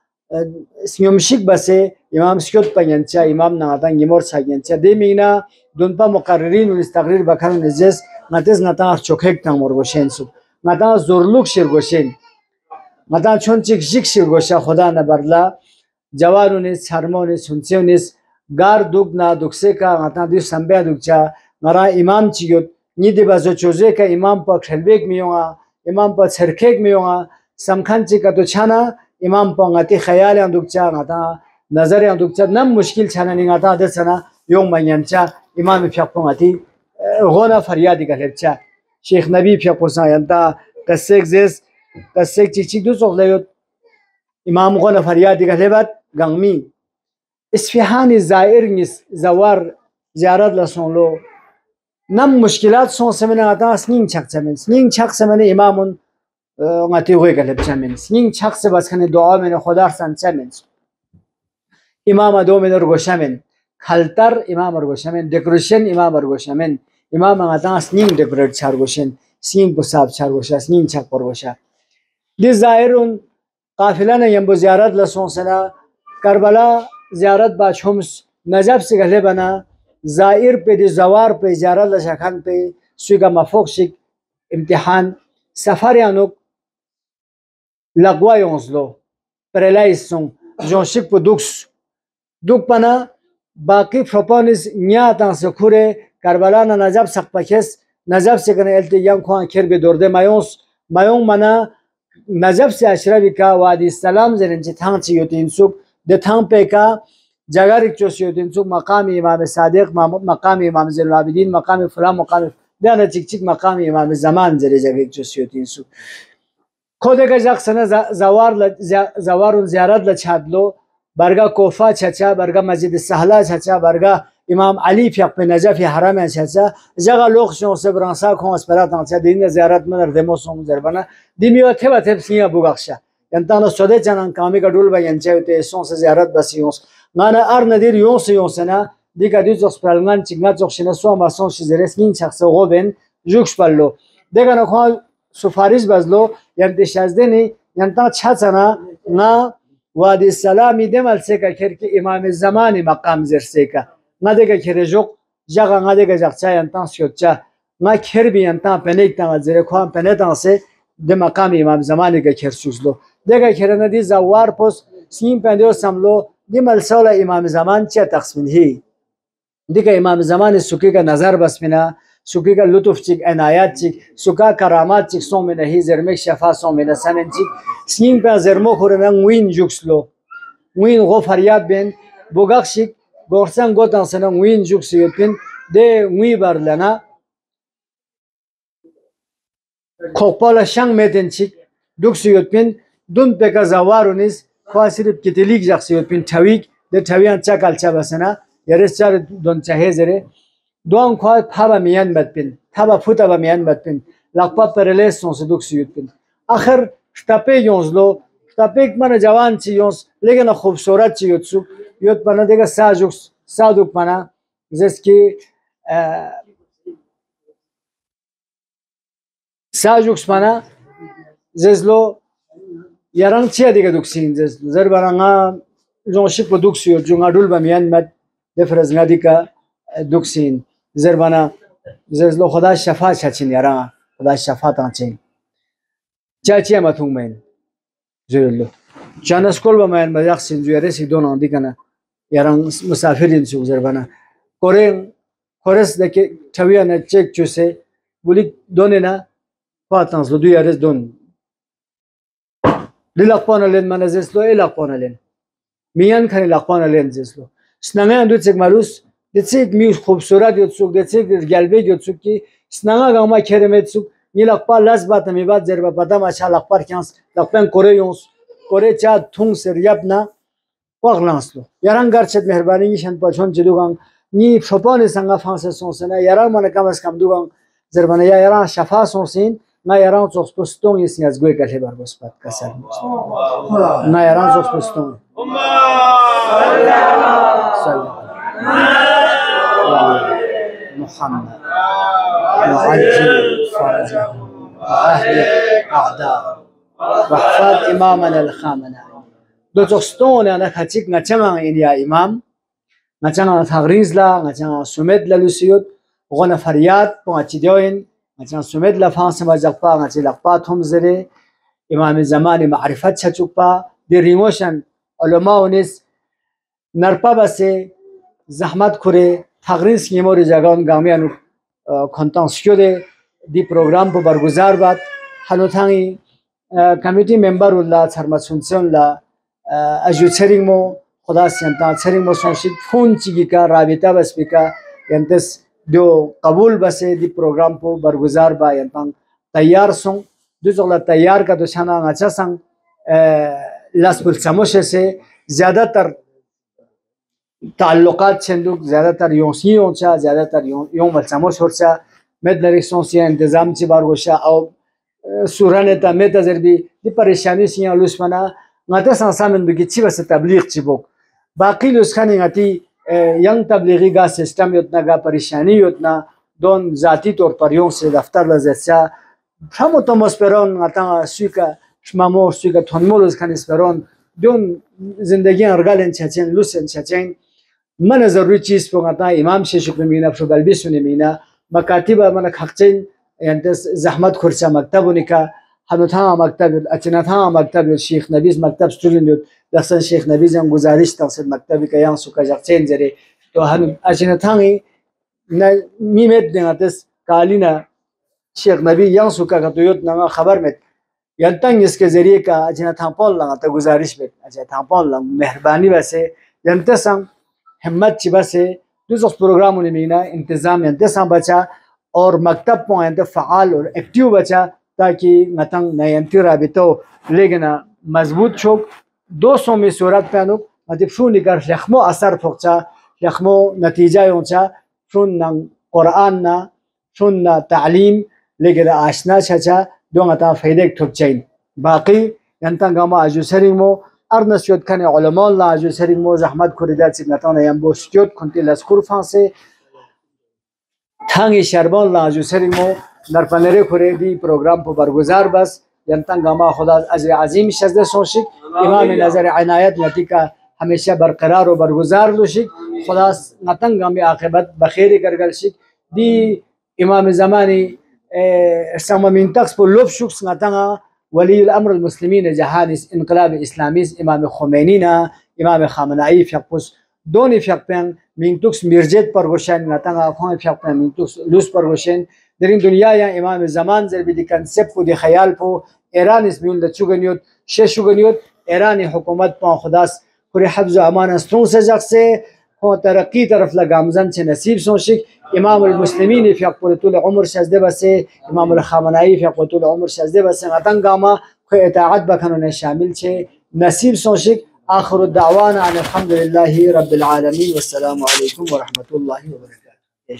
سیومشیک بسه امام سکوت پینچه امام نتا نیمرچ هینچه دیمینا دنبا مقررین و استقرار بکرن نزدیک نتیز نتا چوکهک تامور باشند نتا زورلوک شرگوشین نتا چون چیک جیک شرگوشا خدا نبرلا جوانونیس هرمونیس سنسیونیس گار دوگ نا دوگسه کا نتا دی سنبه دوگچا نرا امام چیوت نیدی بازو چوزه کا امام پا خلبیک میونا امام پا سرکیک میونا سمخان چی کا تو چانا امام پا نتی خیال دوگچا نتا نظر دوگچا نم مشکل چانا نتا دسنا یوم منینچا امام فیاپو نتی غونا فریادی گلبچا شيخ نبي في قصة ينتا قسيك زيس قسيك تيجي دو صغليوت إمام غنا فريادي قلبت غمي إسفهاني زائر نس زوار زيارات لسونلو نم مشكلات سون سمنا عطا سنين شخص سمن سنين شخص سمنا إمام غاتي غوي قلب سمن سنين شخص بس كان دعاء من خدا سن سمن إمام دو من رغشمن خلتر إمام رغشمن ديكوريشن إمام رغشمن امام عطا سنين ديكوريت چارگوشن سنين بساب چارگوشا سنين چاق پرگوشا دي ظاهرون قافلان ينبو زيارات لسون سنة کربلا زيارات باش همس نجب سے گھلے بنا زائر پہ دی زوار پہ زیارت لشکان پہ سویگا مفوق شک امتحان سفر یانوک لغوا یونزلو پرلائز سون جون شک پہ دوکس دوک پنا باقی فروپانیز نیاتان سے کھورے کربلا نا نجب سق پکس نجب سے کنے التی یم خوان کھر بی دورده مایونس مایون منا نجب سے اشربی کا وادی السلام زرین چی تھان چی یوتین سوک ده تھان پہ کا جگہ رکچوس یوتین سوک مقام امام صادق مقام امام زین العابدین مقام فلان مقام دیانا چک چک مقام امام زمان زری جگہ رکچوس یوتین سوک خود کا جاک سنا زوار زوارون زیارت لچادلو برگا کوفا چچا برگا مسجد سهلا چچا برگا امام علی فیق پہ نجف حرام چچا جگہ لوگ شون سے برانسا کھون اسپرات چا دین زیارت من دمو سون زربنا دیمیو تھے بتھ سیا بوگخشا انتانو سودے جنان کامی کا ڈول بین چاوتے سون سے زیارت بسیونس نانا ار ندیر یونس یونسنا دیگا دیز اسپرالمان چگنا چوخشنا سو ما سون شزرس نین شخص غوبن جوکش پلو دیگا نخوا سفارش بزلو ینت شازدنی ینتا چھچنا نا وادی السلامی دمل سے کا کر کے امام زمانی مقام زر سے کا نہ دیگا کھرے جوک جاگا نگه گه جاگچا ینتان سیوتچا نا کر بی ینتان پنیک تان زیر خوان پنیتان سه ده مقام امام زمانی گه کرسوزلو دیگه کرنه دی زوار پس سیم پندیو سملو دی ملسال امام زمان چه تقسیم هی دیگه امام زمان سوکی کا نظر بس مینا سوکی کا لطف چیک عنایت چیک سوکا کرامات چیک سوم مینا هی زرمک شفا سوم مینا سنن چیک سیم پن زرمو خورنا وین جوکسلو وین غو فریاد بین بوگاخشیک گورسن گوتان سنا وین جوکسیو پین ده وی برلنا کوپالا شنگ میدن چیک دوکسیو پین دون پکا زوارونیز خواصیب کتلیک جاکسیو پین تاویک ده تاویان چاکال چا بسنا یارس چار دون چهه زره دوان خواه تابا میان بد پین تابا فوتا با میان بد پین لقبا پرلیس سونس دوکسیو پین آخر شتاپه یونزلو شتاپه من جوان چی یونس لیکن خوبصورت چی یوتسو یوت پنا دیگه ساجوکس سادوک پنا زسکی ساجوکس پنا ززلو یاران چیه دیگه دوکسین ززلو زر برانگا جونشیک با دوکسیو جونگا دول با میان مد دفرز نادیکا دوکسین زر بنا ززلو خدا شفا چچین یاران خدا شفا تانچین چه چیه متون مین زرلو چند اسکول با میان مجاق سینجوی رسی دون آندی کنه یاران مسافرین سو زر بنا کورین کورس دکی تاویا نه چک چوسه بولی دونه نه پاتانسلو دو یارس دون للاقپانا لين من زسلو إيه لاقپانا لين ميان خاني لاقپانا لين زسلو سنانا عندو تسك مالوس دتسك ميوس خوبصورت يوتسوك دتسك قلبي يوتسوك كي سنانا غاما كرمت سوك ني لاقپا لاس بات ميبات زربا بدا ما شاء لاقپار كيانس لاقپن كوري يونس كوري چا تون سر يابنا واغلانسلو ياران گرچت مهرباني نشان پاچون جدوگان ني شوپان سنگا فانس سونسنا ياران من کم از کم دوگان زربانا یا ياران شفا سونسين نا یاران زوج پستون یه سیاز گوی کلی بر بس پات کسر نا یاران زوج پستون صلی محمد معجل فرجه وأهل أعداء واحفظ إمامنا الخامنة دو زوستون أنا خاتيك نتجمع إن يا إمام نتجمع تغريز لا نتجمع سمد للوسيود غنا فرياد بواتيدوين مثلا سمد لفانس ما جقبا مثلا لقبا هم زره امام زمان معرفت چچوپا دی ریموشن علماء ونس نرپا بسه زحمت کره تقریز کیموری جگان گامیانو کنتانسیو ده دی پروگرام پو برگزار باد هنوتانگی کمیتی ممبر الله سرمسونسیون لا اجو چرینگمو خدا سینتا چرینگمو سونشید فون چیگی کا رابطه بس بکا ینتس دو قبول بسه دی پروگرام پو برگزار با ینتان تیار سون دو زغلا تیار کا دو شانا نچا سن لاس بلسموش سے زیادہ تر تعلقات چندوک زیادہ تر یونسی یونچا زیادہ تر یون بلسموش ورچا مد نریسونسی انتظام چی بارگوشا او سورانه تا مد ازربی دی پریشانی سیان لوسمنا نتا سانسامن بگی چی بس تبلیغ چی بوک باقی لوسخانی نتی ینگ تبلیغی گا سیستم یوتنا گا پریشانی یوتنا دون ذاتی طور پر یون سے دفتر لزرچا همو تو مسپرون نتا سویکا شمامو سویکا تونمولوز کن اسپرون دون زندگی ارگالن چچین لوسن چچین من ضروری چیز پو نتا امام شیشک مینا پشو بلبی سونی مینا مکاتب من خقچین یعنی زحمت خورچا مکتب ونکا هنوتا مکتب اتناتا مکتب شیخ نبیز مکتب ستورین یود دستان شیخ نبیز هم گزارش تنصد مکتبی که یان سوکا جاکچین زره تو هنو اتناتایی میمد نگاتس کالینا شیخ نبی یان سوکا که تو یود نما خبر مد ینتنگ اسکه ذریعه که اتناتا پال لگا تا گزارش بد اتناتا پال لگا مهربانی بسه ینتسان همت چی بسه دوست پروگرامو نمینا انتظام ینتسان بچا اور مکتب پوائنٹ فعال اور ایکٹیو بچا تاکہ نتنگ نینتی رابطو لیگنا مضبوط چوک دو سو میں صورت پہنو مطلب شو نگر لخمو اثر پھوکچا لخمو نتیجہ یونچا شون نن قرآن نا شون نا تعلیم لیگنا آشنا چچا دو نتا فیدک ٹھوکچین باقی ینتن گاما اجو سرینمو ارنسیوت کنے علماء اللہ اجو سرینمو زحمت کوریدات سگنتان یمبو سکیوت کنتی لسکور فانسے تانگی شربان لاجو سرینمو در پنره کوره دی پروگرام پو برگزار بس ینتن گاما خدا اجر عظیم شزده سوشک امام نظر عنایت نتیکا همیشه برقرار و برگزار دوشک خلاص نتنگا می عاقبت بخیر گرگلشک دی امام زمانی سما منطقس بو لوب شخص نتنگا ولي الأمر المسلمين جهانس انقلاب إسلامي إمام خمينينا إمام خامنئي فيقبس دوني فيقبن من توكس ميرجت برغوشن نتنگا خون فيقبن من توكس لوس برغوشن درين دنيا يا إمام زمان زر بدي كان سبو دي خيال بو إيران اسميون لتشوغنيوت ششوغنيوت إيراني حكومت بان خداس كوري حفظ أمان استرون سجاكسي هو ترقي طرف لغامزن چه نصيب سونشك امام المسلمين في اقبال طول عمر شازده بسه امام الخامنئي في اقبال طول عمر شازده بسه نتنگاما خو اطاعت بکنون شامل چه نصيب سونشك آخر الدعوانا عن الحمد لله رب العالمين والسلام عليكم ورحمة الله وبركاته.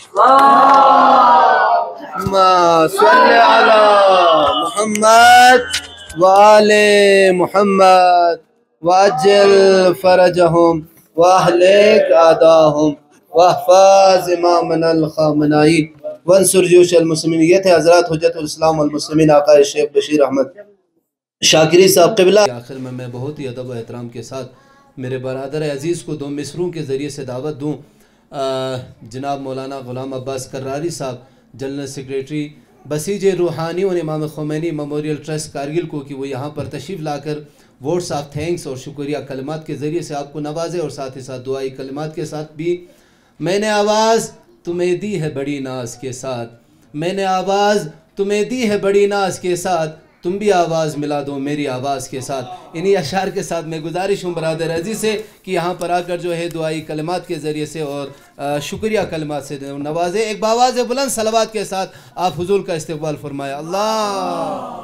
اللهم صل على محمد وآل محمد وأجل فرجهم وأهلك أعداءهم واحفظ إمامنا الخامنئي وانصر جيوش المسلمين. ये थे हजरत हुज्जतुल इस्लाम वल मुस्लिमीन आका शेख बशीर अहमद शाकिरी साहब क़िबला। आखिर में मैं बहुत ही अदब व एहतराम के साथ मेरे बरादर अजीज़ को दो मिसरों के ज़रिए से दावत दूँ। जनाब मौलाना ग़ुलाम अब्बास कर्रारी साहब जनरल सेक्रेटरी बसीज रूहानी और इमाम ख़ुमैनी मेमोरियल ट्रस्ट कारगिल को कि वो यहाँ पर तशरीफ़ लाकर वर्ड्स ऑफ थैंक्स और शुक्रिया कलमात के ज़रिए से आपको नवाजे और साथ ही साथ दुआई कलमात के साथ भी मैंने आवाज़ तुम्हें दी है बड़ी नाज के साथ, मैंने आवाज़ तुम्हें दी है बड़ी नाज के साथ, तुम भी आवाज़ मिला दो मेरी आवाज़ के साथ। इन्हीं अशार के साथ मैं गुजारिश हूँ बरादर अजीज़ से कि यहाँ पर आकर जो है दुआई कलमात के ज़रिए से और शुक्रिया कलमात से नवाजे। एक बावाज़ बुलंद सलवात के साथ आप हुजूर का इस्तक़बाल फरमाया। अल्लाह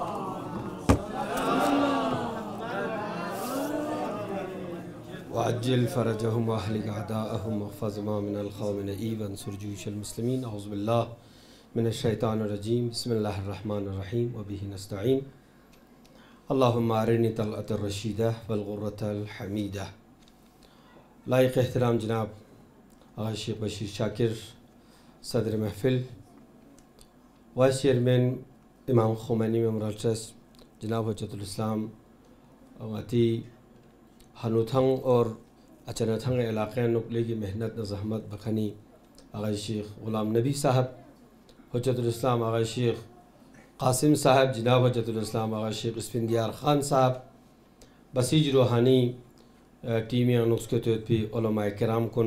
वअज्जिल फरजहुम वअहलिक अदाअहुम वहफ़ज़ इमामना अल-ख़ामिनई वंसुर जयूशल मुस्लिमीन। औज़ु बिल्लाहि मिनश-शैतानिर रजीम। बिस्मिल्लाहिर रहमानिर रहीम व बिही नस्तईन। अल्लाहुम्मा अरिनी तलअतर रशीदा वल गुर्रतल हमीदा। लायक एहतराम जनाब आगा शेख बशीर शाकिर सदर महफिल, वाइस चेयरमैन इमाम ख़ुमैनी मेमोरियल ट्रस्ट जनाब हुज्जतुल इस्लाम अती हनुथंग और अचनथंग इलाक़े नुकले की मेहनत न ज़हमत बखनी आगा शेख ग़ुलाम नबी साहब, हुज्जतुल इस्लाम आगा शेख कासिम साहब, जनाब हुज्जतुल इस्लाम आगा शेख इस्फिंदियार ख़ान साहब, बसीज रूहानी टीमी नुस्खे तोपी उलमाए किराम कुन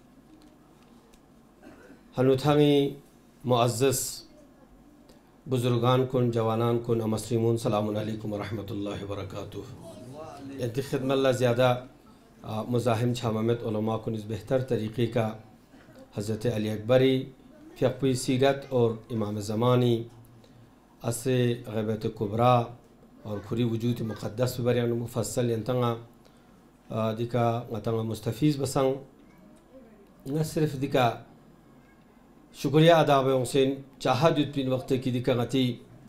हनुथंगी मुअज़्ज़ज़ बुज़ुर्गान कुन जवानान कुन अमस्लिमून सलामुन अलैकुम व रहमतुल्लाहि व बरकातुहू। इंत खिदमत ज़्यादा मुज़ाहिम छामत उलमा को इस बेहतर तरीक़े का हज़रत अली अकबरी फ़िक़्ही सीरत और इमाम ज़मानी असे ग़ैबत कुबरा और खुरी वजूद मुक़द्दस बरियान मुफस्सल यंतंगा दिका गतंगा मुस्तफ़ीज़ बसंग न सिर्फ दिका शुक्रिया अदा हुसैन चाहत पिन वक्त की दिका गति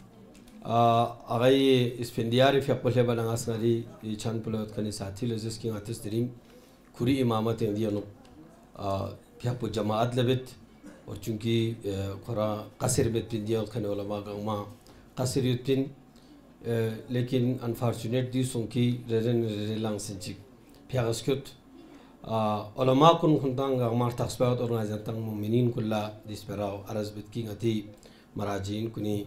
अगई इस्फिंदियार फ़िक़्ह बनासनारी छान पुलत कने साथी लजिस की आतिस तरीम खुरी इमामत इंदियनो फ़िक़्ह जमात लबित और चूँकि खुरा कसर बित पिंदिया खने उलमा गमा कसर युतिन लेकिन अनफॉर्चुनेट दी सुंकी रेरन रेरलांग सिंची फ़िक़्ह उलमा कुन खुंतांग गमार तस्बात और नाजतंग मुमिनीन कुल्ला दिसपराव अरज़ बित की गति मराजीन कुनी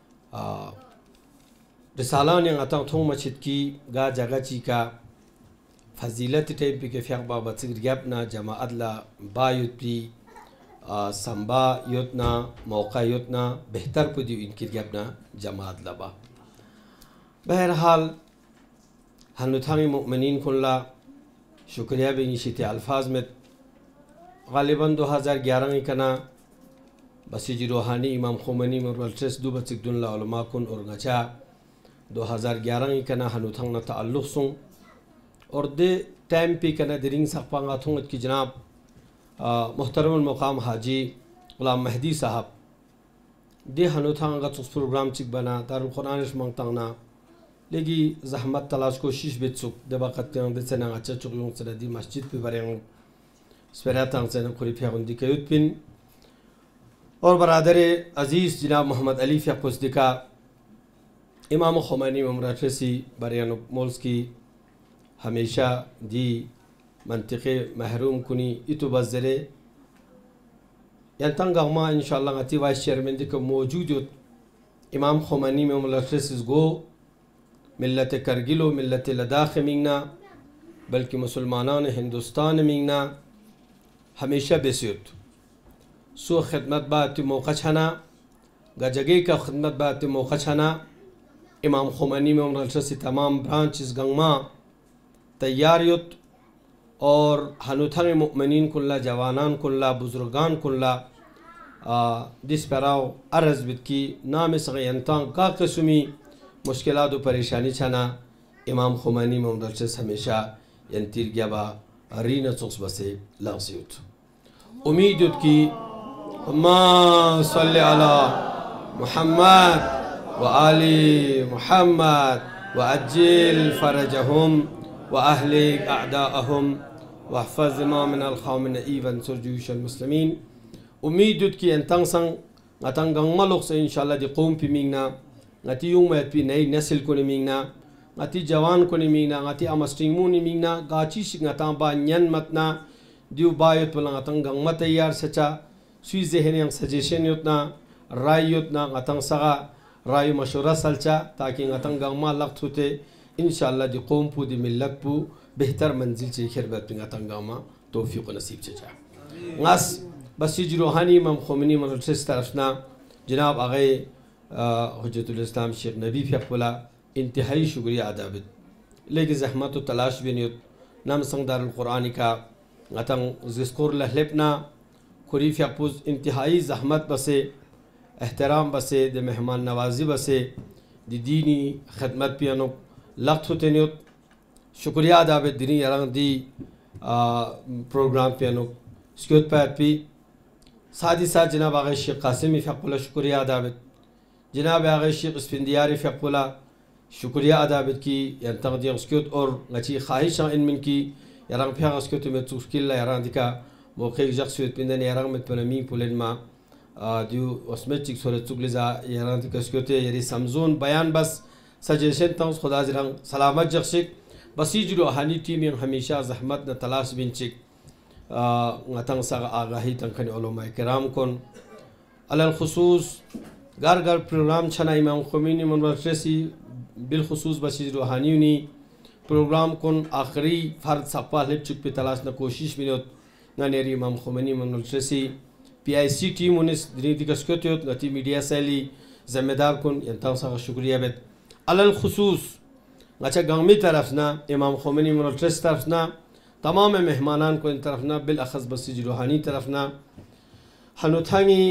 रिसाला ने आता थोंग मस्जिद की गा जगह ची का फजीलत टाइप के फ़िक़्ह बाबा सिगरियाबना जमाअत ला बायुती संबा युतना मौका युतना बेहतर पुदी इनकी रियाबना जमाअत लबा। बहरहाल हनुथानी मुमिनीन कुल्ला शुक्रिया बेनिशित अल्फाज में गालिबन दो हज़ार ग्यारह कना बसीज रूहानी इमाम ख़ुमैनी मेमोरियल ट्रस्ट दो बसिकदुल्ला उलमा कुन और गचा दो हज़ार ग्यारह कना हनुथंग न ताल्लुक़ सुं और दे टाइम पे कना दरिंग सक़पांगा थोंग की जनाब मुहतरम मकाम हाजी ग़ुलाम मेहदी साहब दे हनुथंग का तुस प्रोग्राम चिक बना दारुल कुरान मंगतांगना लेगी जहमत तलाश कोशिश बिचुक दबा कत्ते दे सना अच्छा चुकलों से दी मस्जिद पे बरेंग स्पेरातांग से न खुरी फ़िक़्ह दी कयुत पिन और बरादर अज़ीज़ जनाब मोहम्मद अली फ़िक़्ह दिका इमाम ख़ुमैनी मेमोरियल ट्रस्ट बरियान मोल्स की हमेशा दी منطقه محروم کنی ایتو بزره ينتنقى ما إن شاء الله غتي وايس شيرمن ديك موجود إمام خميني من ملتسس جو ملة كرجلو ملة لداخل منا بلکہ مسلمانان ہندوستان منا ہمیشہ بسیت سو خدمت بات موقع چھنا گجگی کا خدمت بات موقع چھنا امام خمینی میں ملتس تمام برانچز گنگما تیاریت اور ہنوتھنگ مؤمنین کلا جوانان کلا بزرگان کلا دس پراو عرض بد کی نام سغینتان کا قسمی مشکلات و پریشانی چھنا امام خمینی میں مدرسس ہمیشہ ینتیر گیا با رینا چوکس بسے لغزیوت امیدت کی اللہم صلی علی محمد و آل محمد و عجل فرجهم و اہلک اعداءهم و احفظ ما من الخامنئی و انصر جیوش المسلمین امیدت کی انتنگ سنگ نتنگ ملوک سے انشاءاللہ دی قوم پی مینگنا نتی یوم پی نئی نسل کو مینگنا ngati jawan ko ni mingna ngati amasting mu ni mingna gachi sik ngata ba nyan matna diu bayot pala ngatang gang matayar sacha sui zehen yang suggestion yutna rai yutna ngatang saga rai mashura salcha taki ngatang gang ma lagt hote inshallah di qom pu di millat pu behtar manzil che khirbat ngatang gang ma tawfiq nasib chacha ngas basij ruhani imam khomeini manal tarafna janab agay hujjatul islam sheikh nabi fiqula انتہائی شکریہ ادا بد لیکن زحمت و تلاش بینیت نام سنگ دار القرآن کا غتنگ زسکور لہلپنا خریف یقوز انتہائی زحمت بسے احترام بسے دے مہمان نوازی بسے دی دینی خدمت پیانو لغت ہوتے نیت شکریہ ادا بد دینی یران دی پروگرام پیانو سکیوت پیت پی ساتھی ساتھ جناب آغای شیخ قاسمی فیقولا شکریہ ادا بد جناب آغای شیخ اسفندیاری فیقولا شکریہ ادا بد کی ینتنگ دی اسکیوت اور غچی خواہشاں ان من کی یران پیاغ اسکیوت میں تشکیل یران دیکا موقع جخصیت پندن یران مت پنمی پولن ما دیو اسمت چک سورت چکلزا یران دیکا اسکیوت یری سمزون بیان بس سجیشن تنس خدا زران سلامت جخشک بسیج روحانی ٹیم ہمیشہ زحمت نہ تلاش بن چک غتنگ سا آگاہی تنکن علماء کرام کن علل خصوص گار گار پروگرام چھنا امام خمینی منورسی بالخصوص بسیج روحانیونی پروگرام کن آخری فرد سقپا لب چک پہ تلاش نہ کوشش بینیت نہ نیری امام خمینی منورسی پی آئی سی ٹیم انس دنی دیکھ سکیوتیوت نتی میڈیا سیلی ذمہ دار کن ینتاں سا شکریہ بیت علل خصوص اچھا گامی طرفنا امام خمینی منورسی طرفنا تمام مہمانان کو ان طرفنا بالاخص بسیج روحانی طرفنا ہنوتھانگی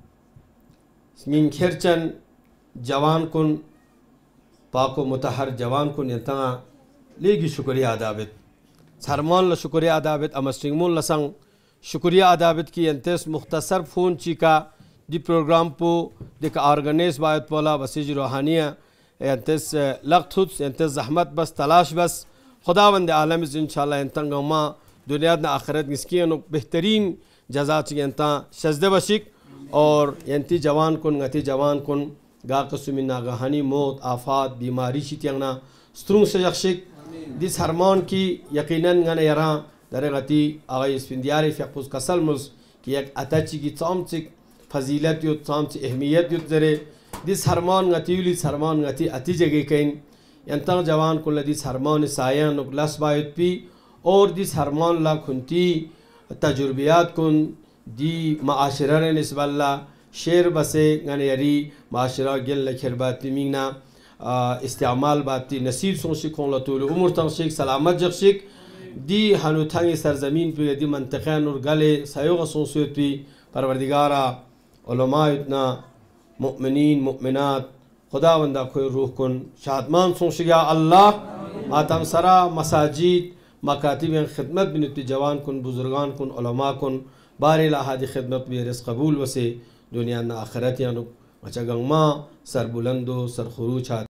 من کھرچن جوان کن پاک و متحر جوان کن ینتاں لیگی شکریہ ادابت سرمان لشکریہ ادابت امسٹنگمون لسنگ شکریہ ادابت کی ینتیس مختصر فون چیکا دی پروگرام پو دیکھ آرگنیز باید پولا بسیج روحانیہ ینتیس لغت ہوت ینتیس زحمت بس تلاش بس خداوند عالم از انشاءاللہ ینتنگ ما دنیا نا آخرت نسکین بہترین جزا چی ینتاں شزدہ بشک اور ینتی جوان کن غتی جوان کن گا قسمی ناگہانی موت آفات بیماری شیتیاں سترونگ سجخشک دیس ہرمان کی یقیناً غن یران در غتی آغای اسفندیاری فیقوز کسل مز کی یک اتاچی کی چامچک فضیلت یوت چامچ اہمیت یوت زرے دیس ہرمان غتی دیس ہرمان غتی اتی جگہ کین ینتاں جوان کن دیس ہرمان سایان نکلس باید پی اور دیس ہرمان لا کھنتی تجربیات کن دی معاشرہ نسب اللہ شیر بسے غن یری معاشرہ گل لکھر باتی مینگنا استعمال باتی نصیب سونشک خون لطول عمر تنشک سلامت جخشک دی ہنو تھنگی سرزمین پی دی منطقہ نور گلے سیوغ سونسیت پی پروردگارا علماء اتنا مؤمنین مؤمنات خداوندہ کوئی روح کن شادمان سونشگا اللہ ماتم سرا مساجد مکاتب خدمت بنتی جوان کن بزرگان کن علماء کن باری لحادی خدمت بھی رزق قبول وسے دنیا نا آخرت یانو اچھا گنگما سر بلندو سر خروچ ہاتھ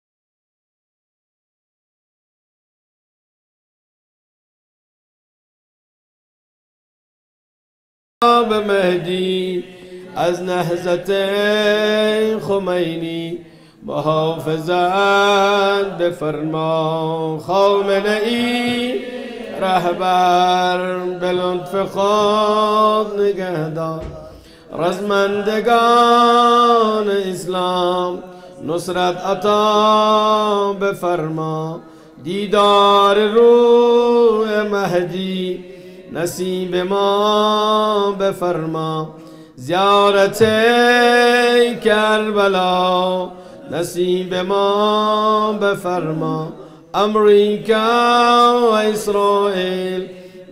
مہدی از نہزت خمینی محافظت بفرما خامنئی رهبر به لطف خود نگهدار رزمندگان اسلام نصرت عطا بفرما دیدار روح مهدی نصیب ما بفرما زیارت کربلا نصیب ما بفرما امریکا و اسرائیل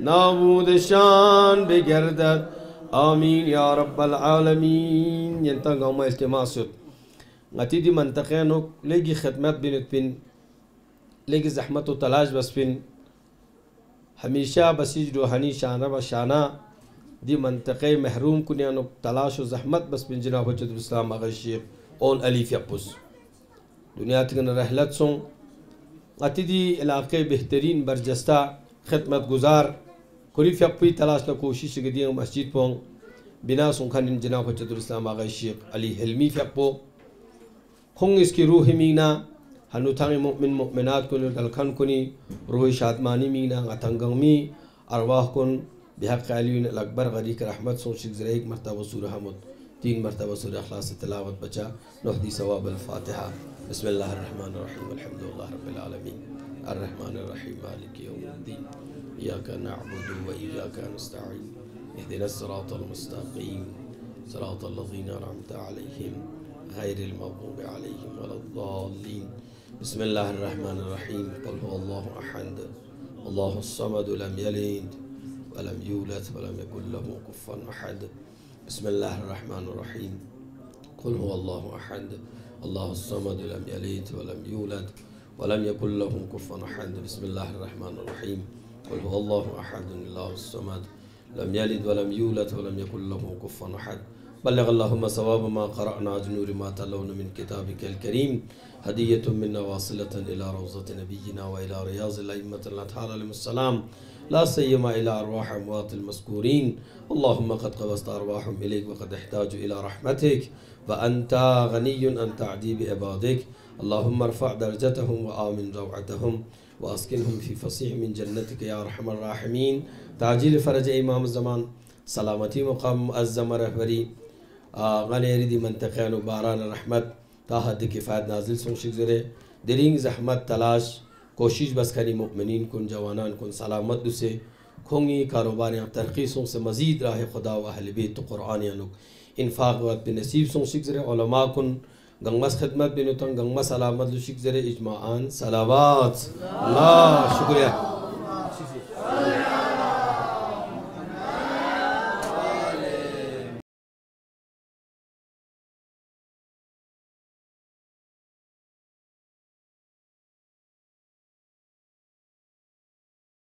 نابودشان بگردد آمین یا رب العالمین. ینتن قوم اجتماع شد غتی دی منطقه نو لگی خدمت بینت بین لگی زحمت و تلاش بس بین همیشه بسیج روحانی شانه و شانه دی منطقه محروم کنیانو تلاش و زحمت بس بین جناب حجت الاسلام آقای شیخ اون الیف یپوس دنیا تکن رحلت سون غتی دی علاقه بهترین برجسته خدمت گزار کلیف یپوی تلاش نا کوشش گدی مسجد پون بنا سون خانین جناب حجت الاسلام آقای شیخ علی حلمی فیپو خون اسکی روح مینا هنو تانگ مؤمن مؤمنات کنی دلکن کنی روح شادمانی مینا غتنگمی ارواح کن بحق علیون الاکبر غریق رحمت سون شک زر ایک مرتبہ سورہ حمد تین مرتبہ سورہ اخلاص تلاوت بچا نحدی ثواب الفاتحہ. بسم اللہ الرحمن الرحیم الحمد للہ رب العالمین الرحمن الرحیم مالک یوم الدین ایاک نعبد و ایاک نستعین اهدنا الصراط المستقیم صراط الذین انعمت علیہم غير المغضوب عليهم ولا الضالين. بسم الله الرحمن الرحيم قل هو الله أحد الله الصمد لم يلد ولم يولد ولم يكن له كفوا أحد. بسم الله الرحمن الرحيم قل هو الله أحد الله الصمد لم يلد ولم يولد ولم يكن له كفوا أحد. بسم الله الرحمن الرحيم قل هو الله أحد الله الصمد لم يلد ولم يولد ولم يكن له كفوا أحد. بلغ اللهم ثواب ما قرأنا جنور ما تلون من كتابك الكريم هدية منا واصلة إلى روضة نبينا وإلى رياض الأئمة الأطهار عليهم السلام لا سيما إلى أرواح أموات المذكورين. اللهم قد قبضت أرواحهم إليك وقد احتاجوا إلى رحمتك وأنت غني أن تعدي بعبادك. اللهم ارفع درجتهم وآمن روعتهم وأسكنهم في فصيح من جنتك يا أرحم الراحمين. تعجيل فرج إمام الزمان سلامتي مقام مؤزم رهبري غنيري دي منطقه باران رحمت تا حد کفایت نازل سون شگذره دلینگ زحمت تلاش کوشش بس کنی مؤمنین کن جوانان کن سلامت دو سے کھونگی کاروبار ترقی سون سے مزید راہ خدا و اہل بیت و قرآن انفاق وقت بنصیب سون شگذره علماء کن گنگمس خدمت بنوتن گنگمس سلامت لو شگذره اجماعان صلوات اللہ شکریہ.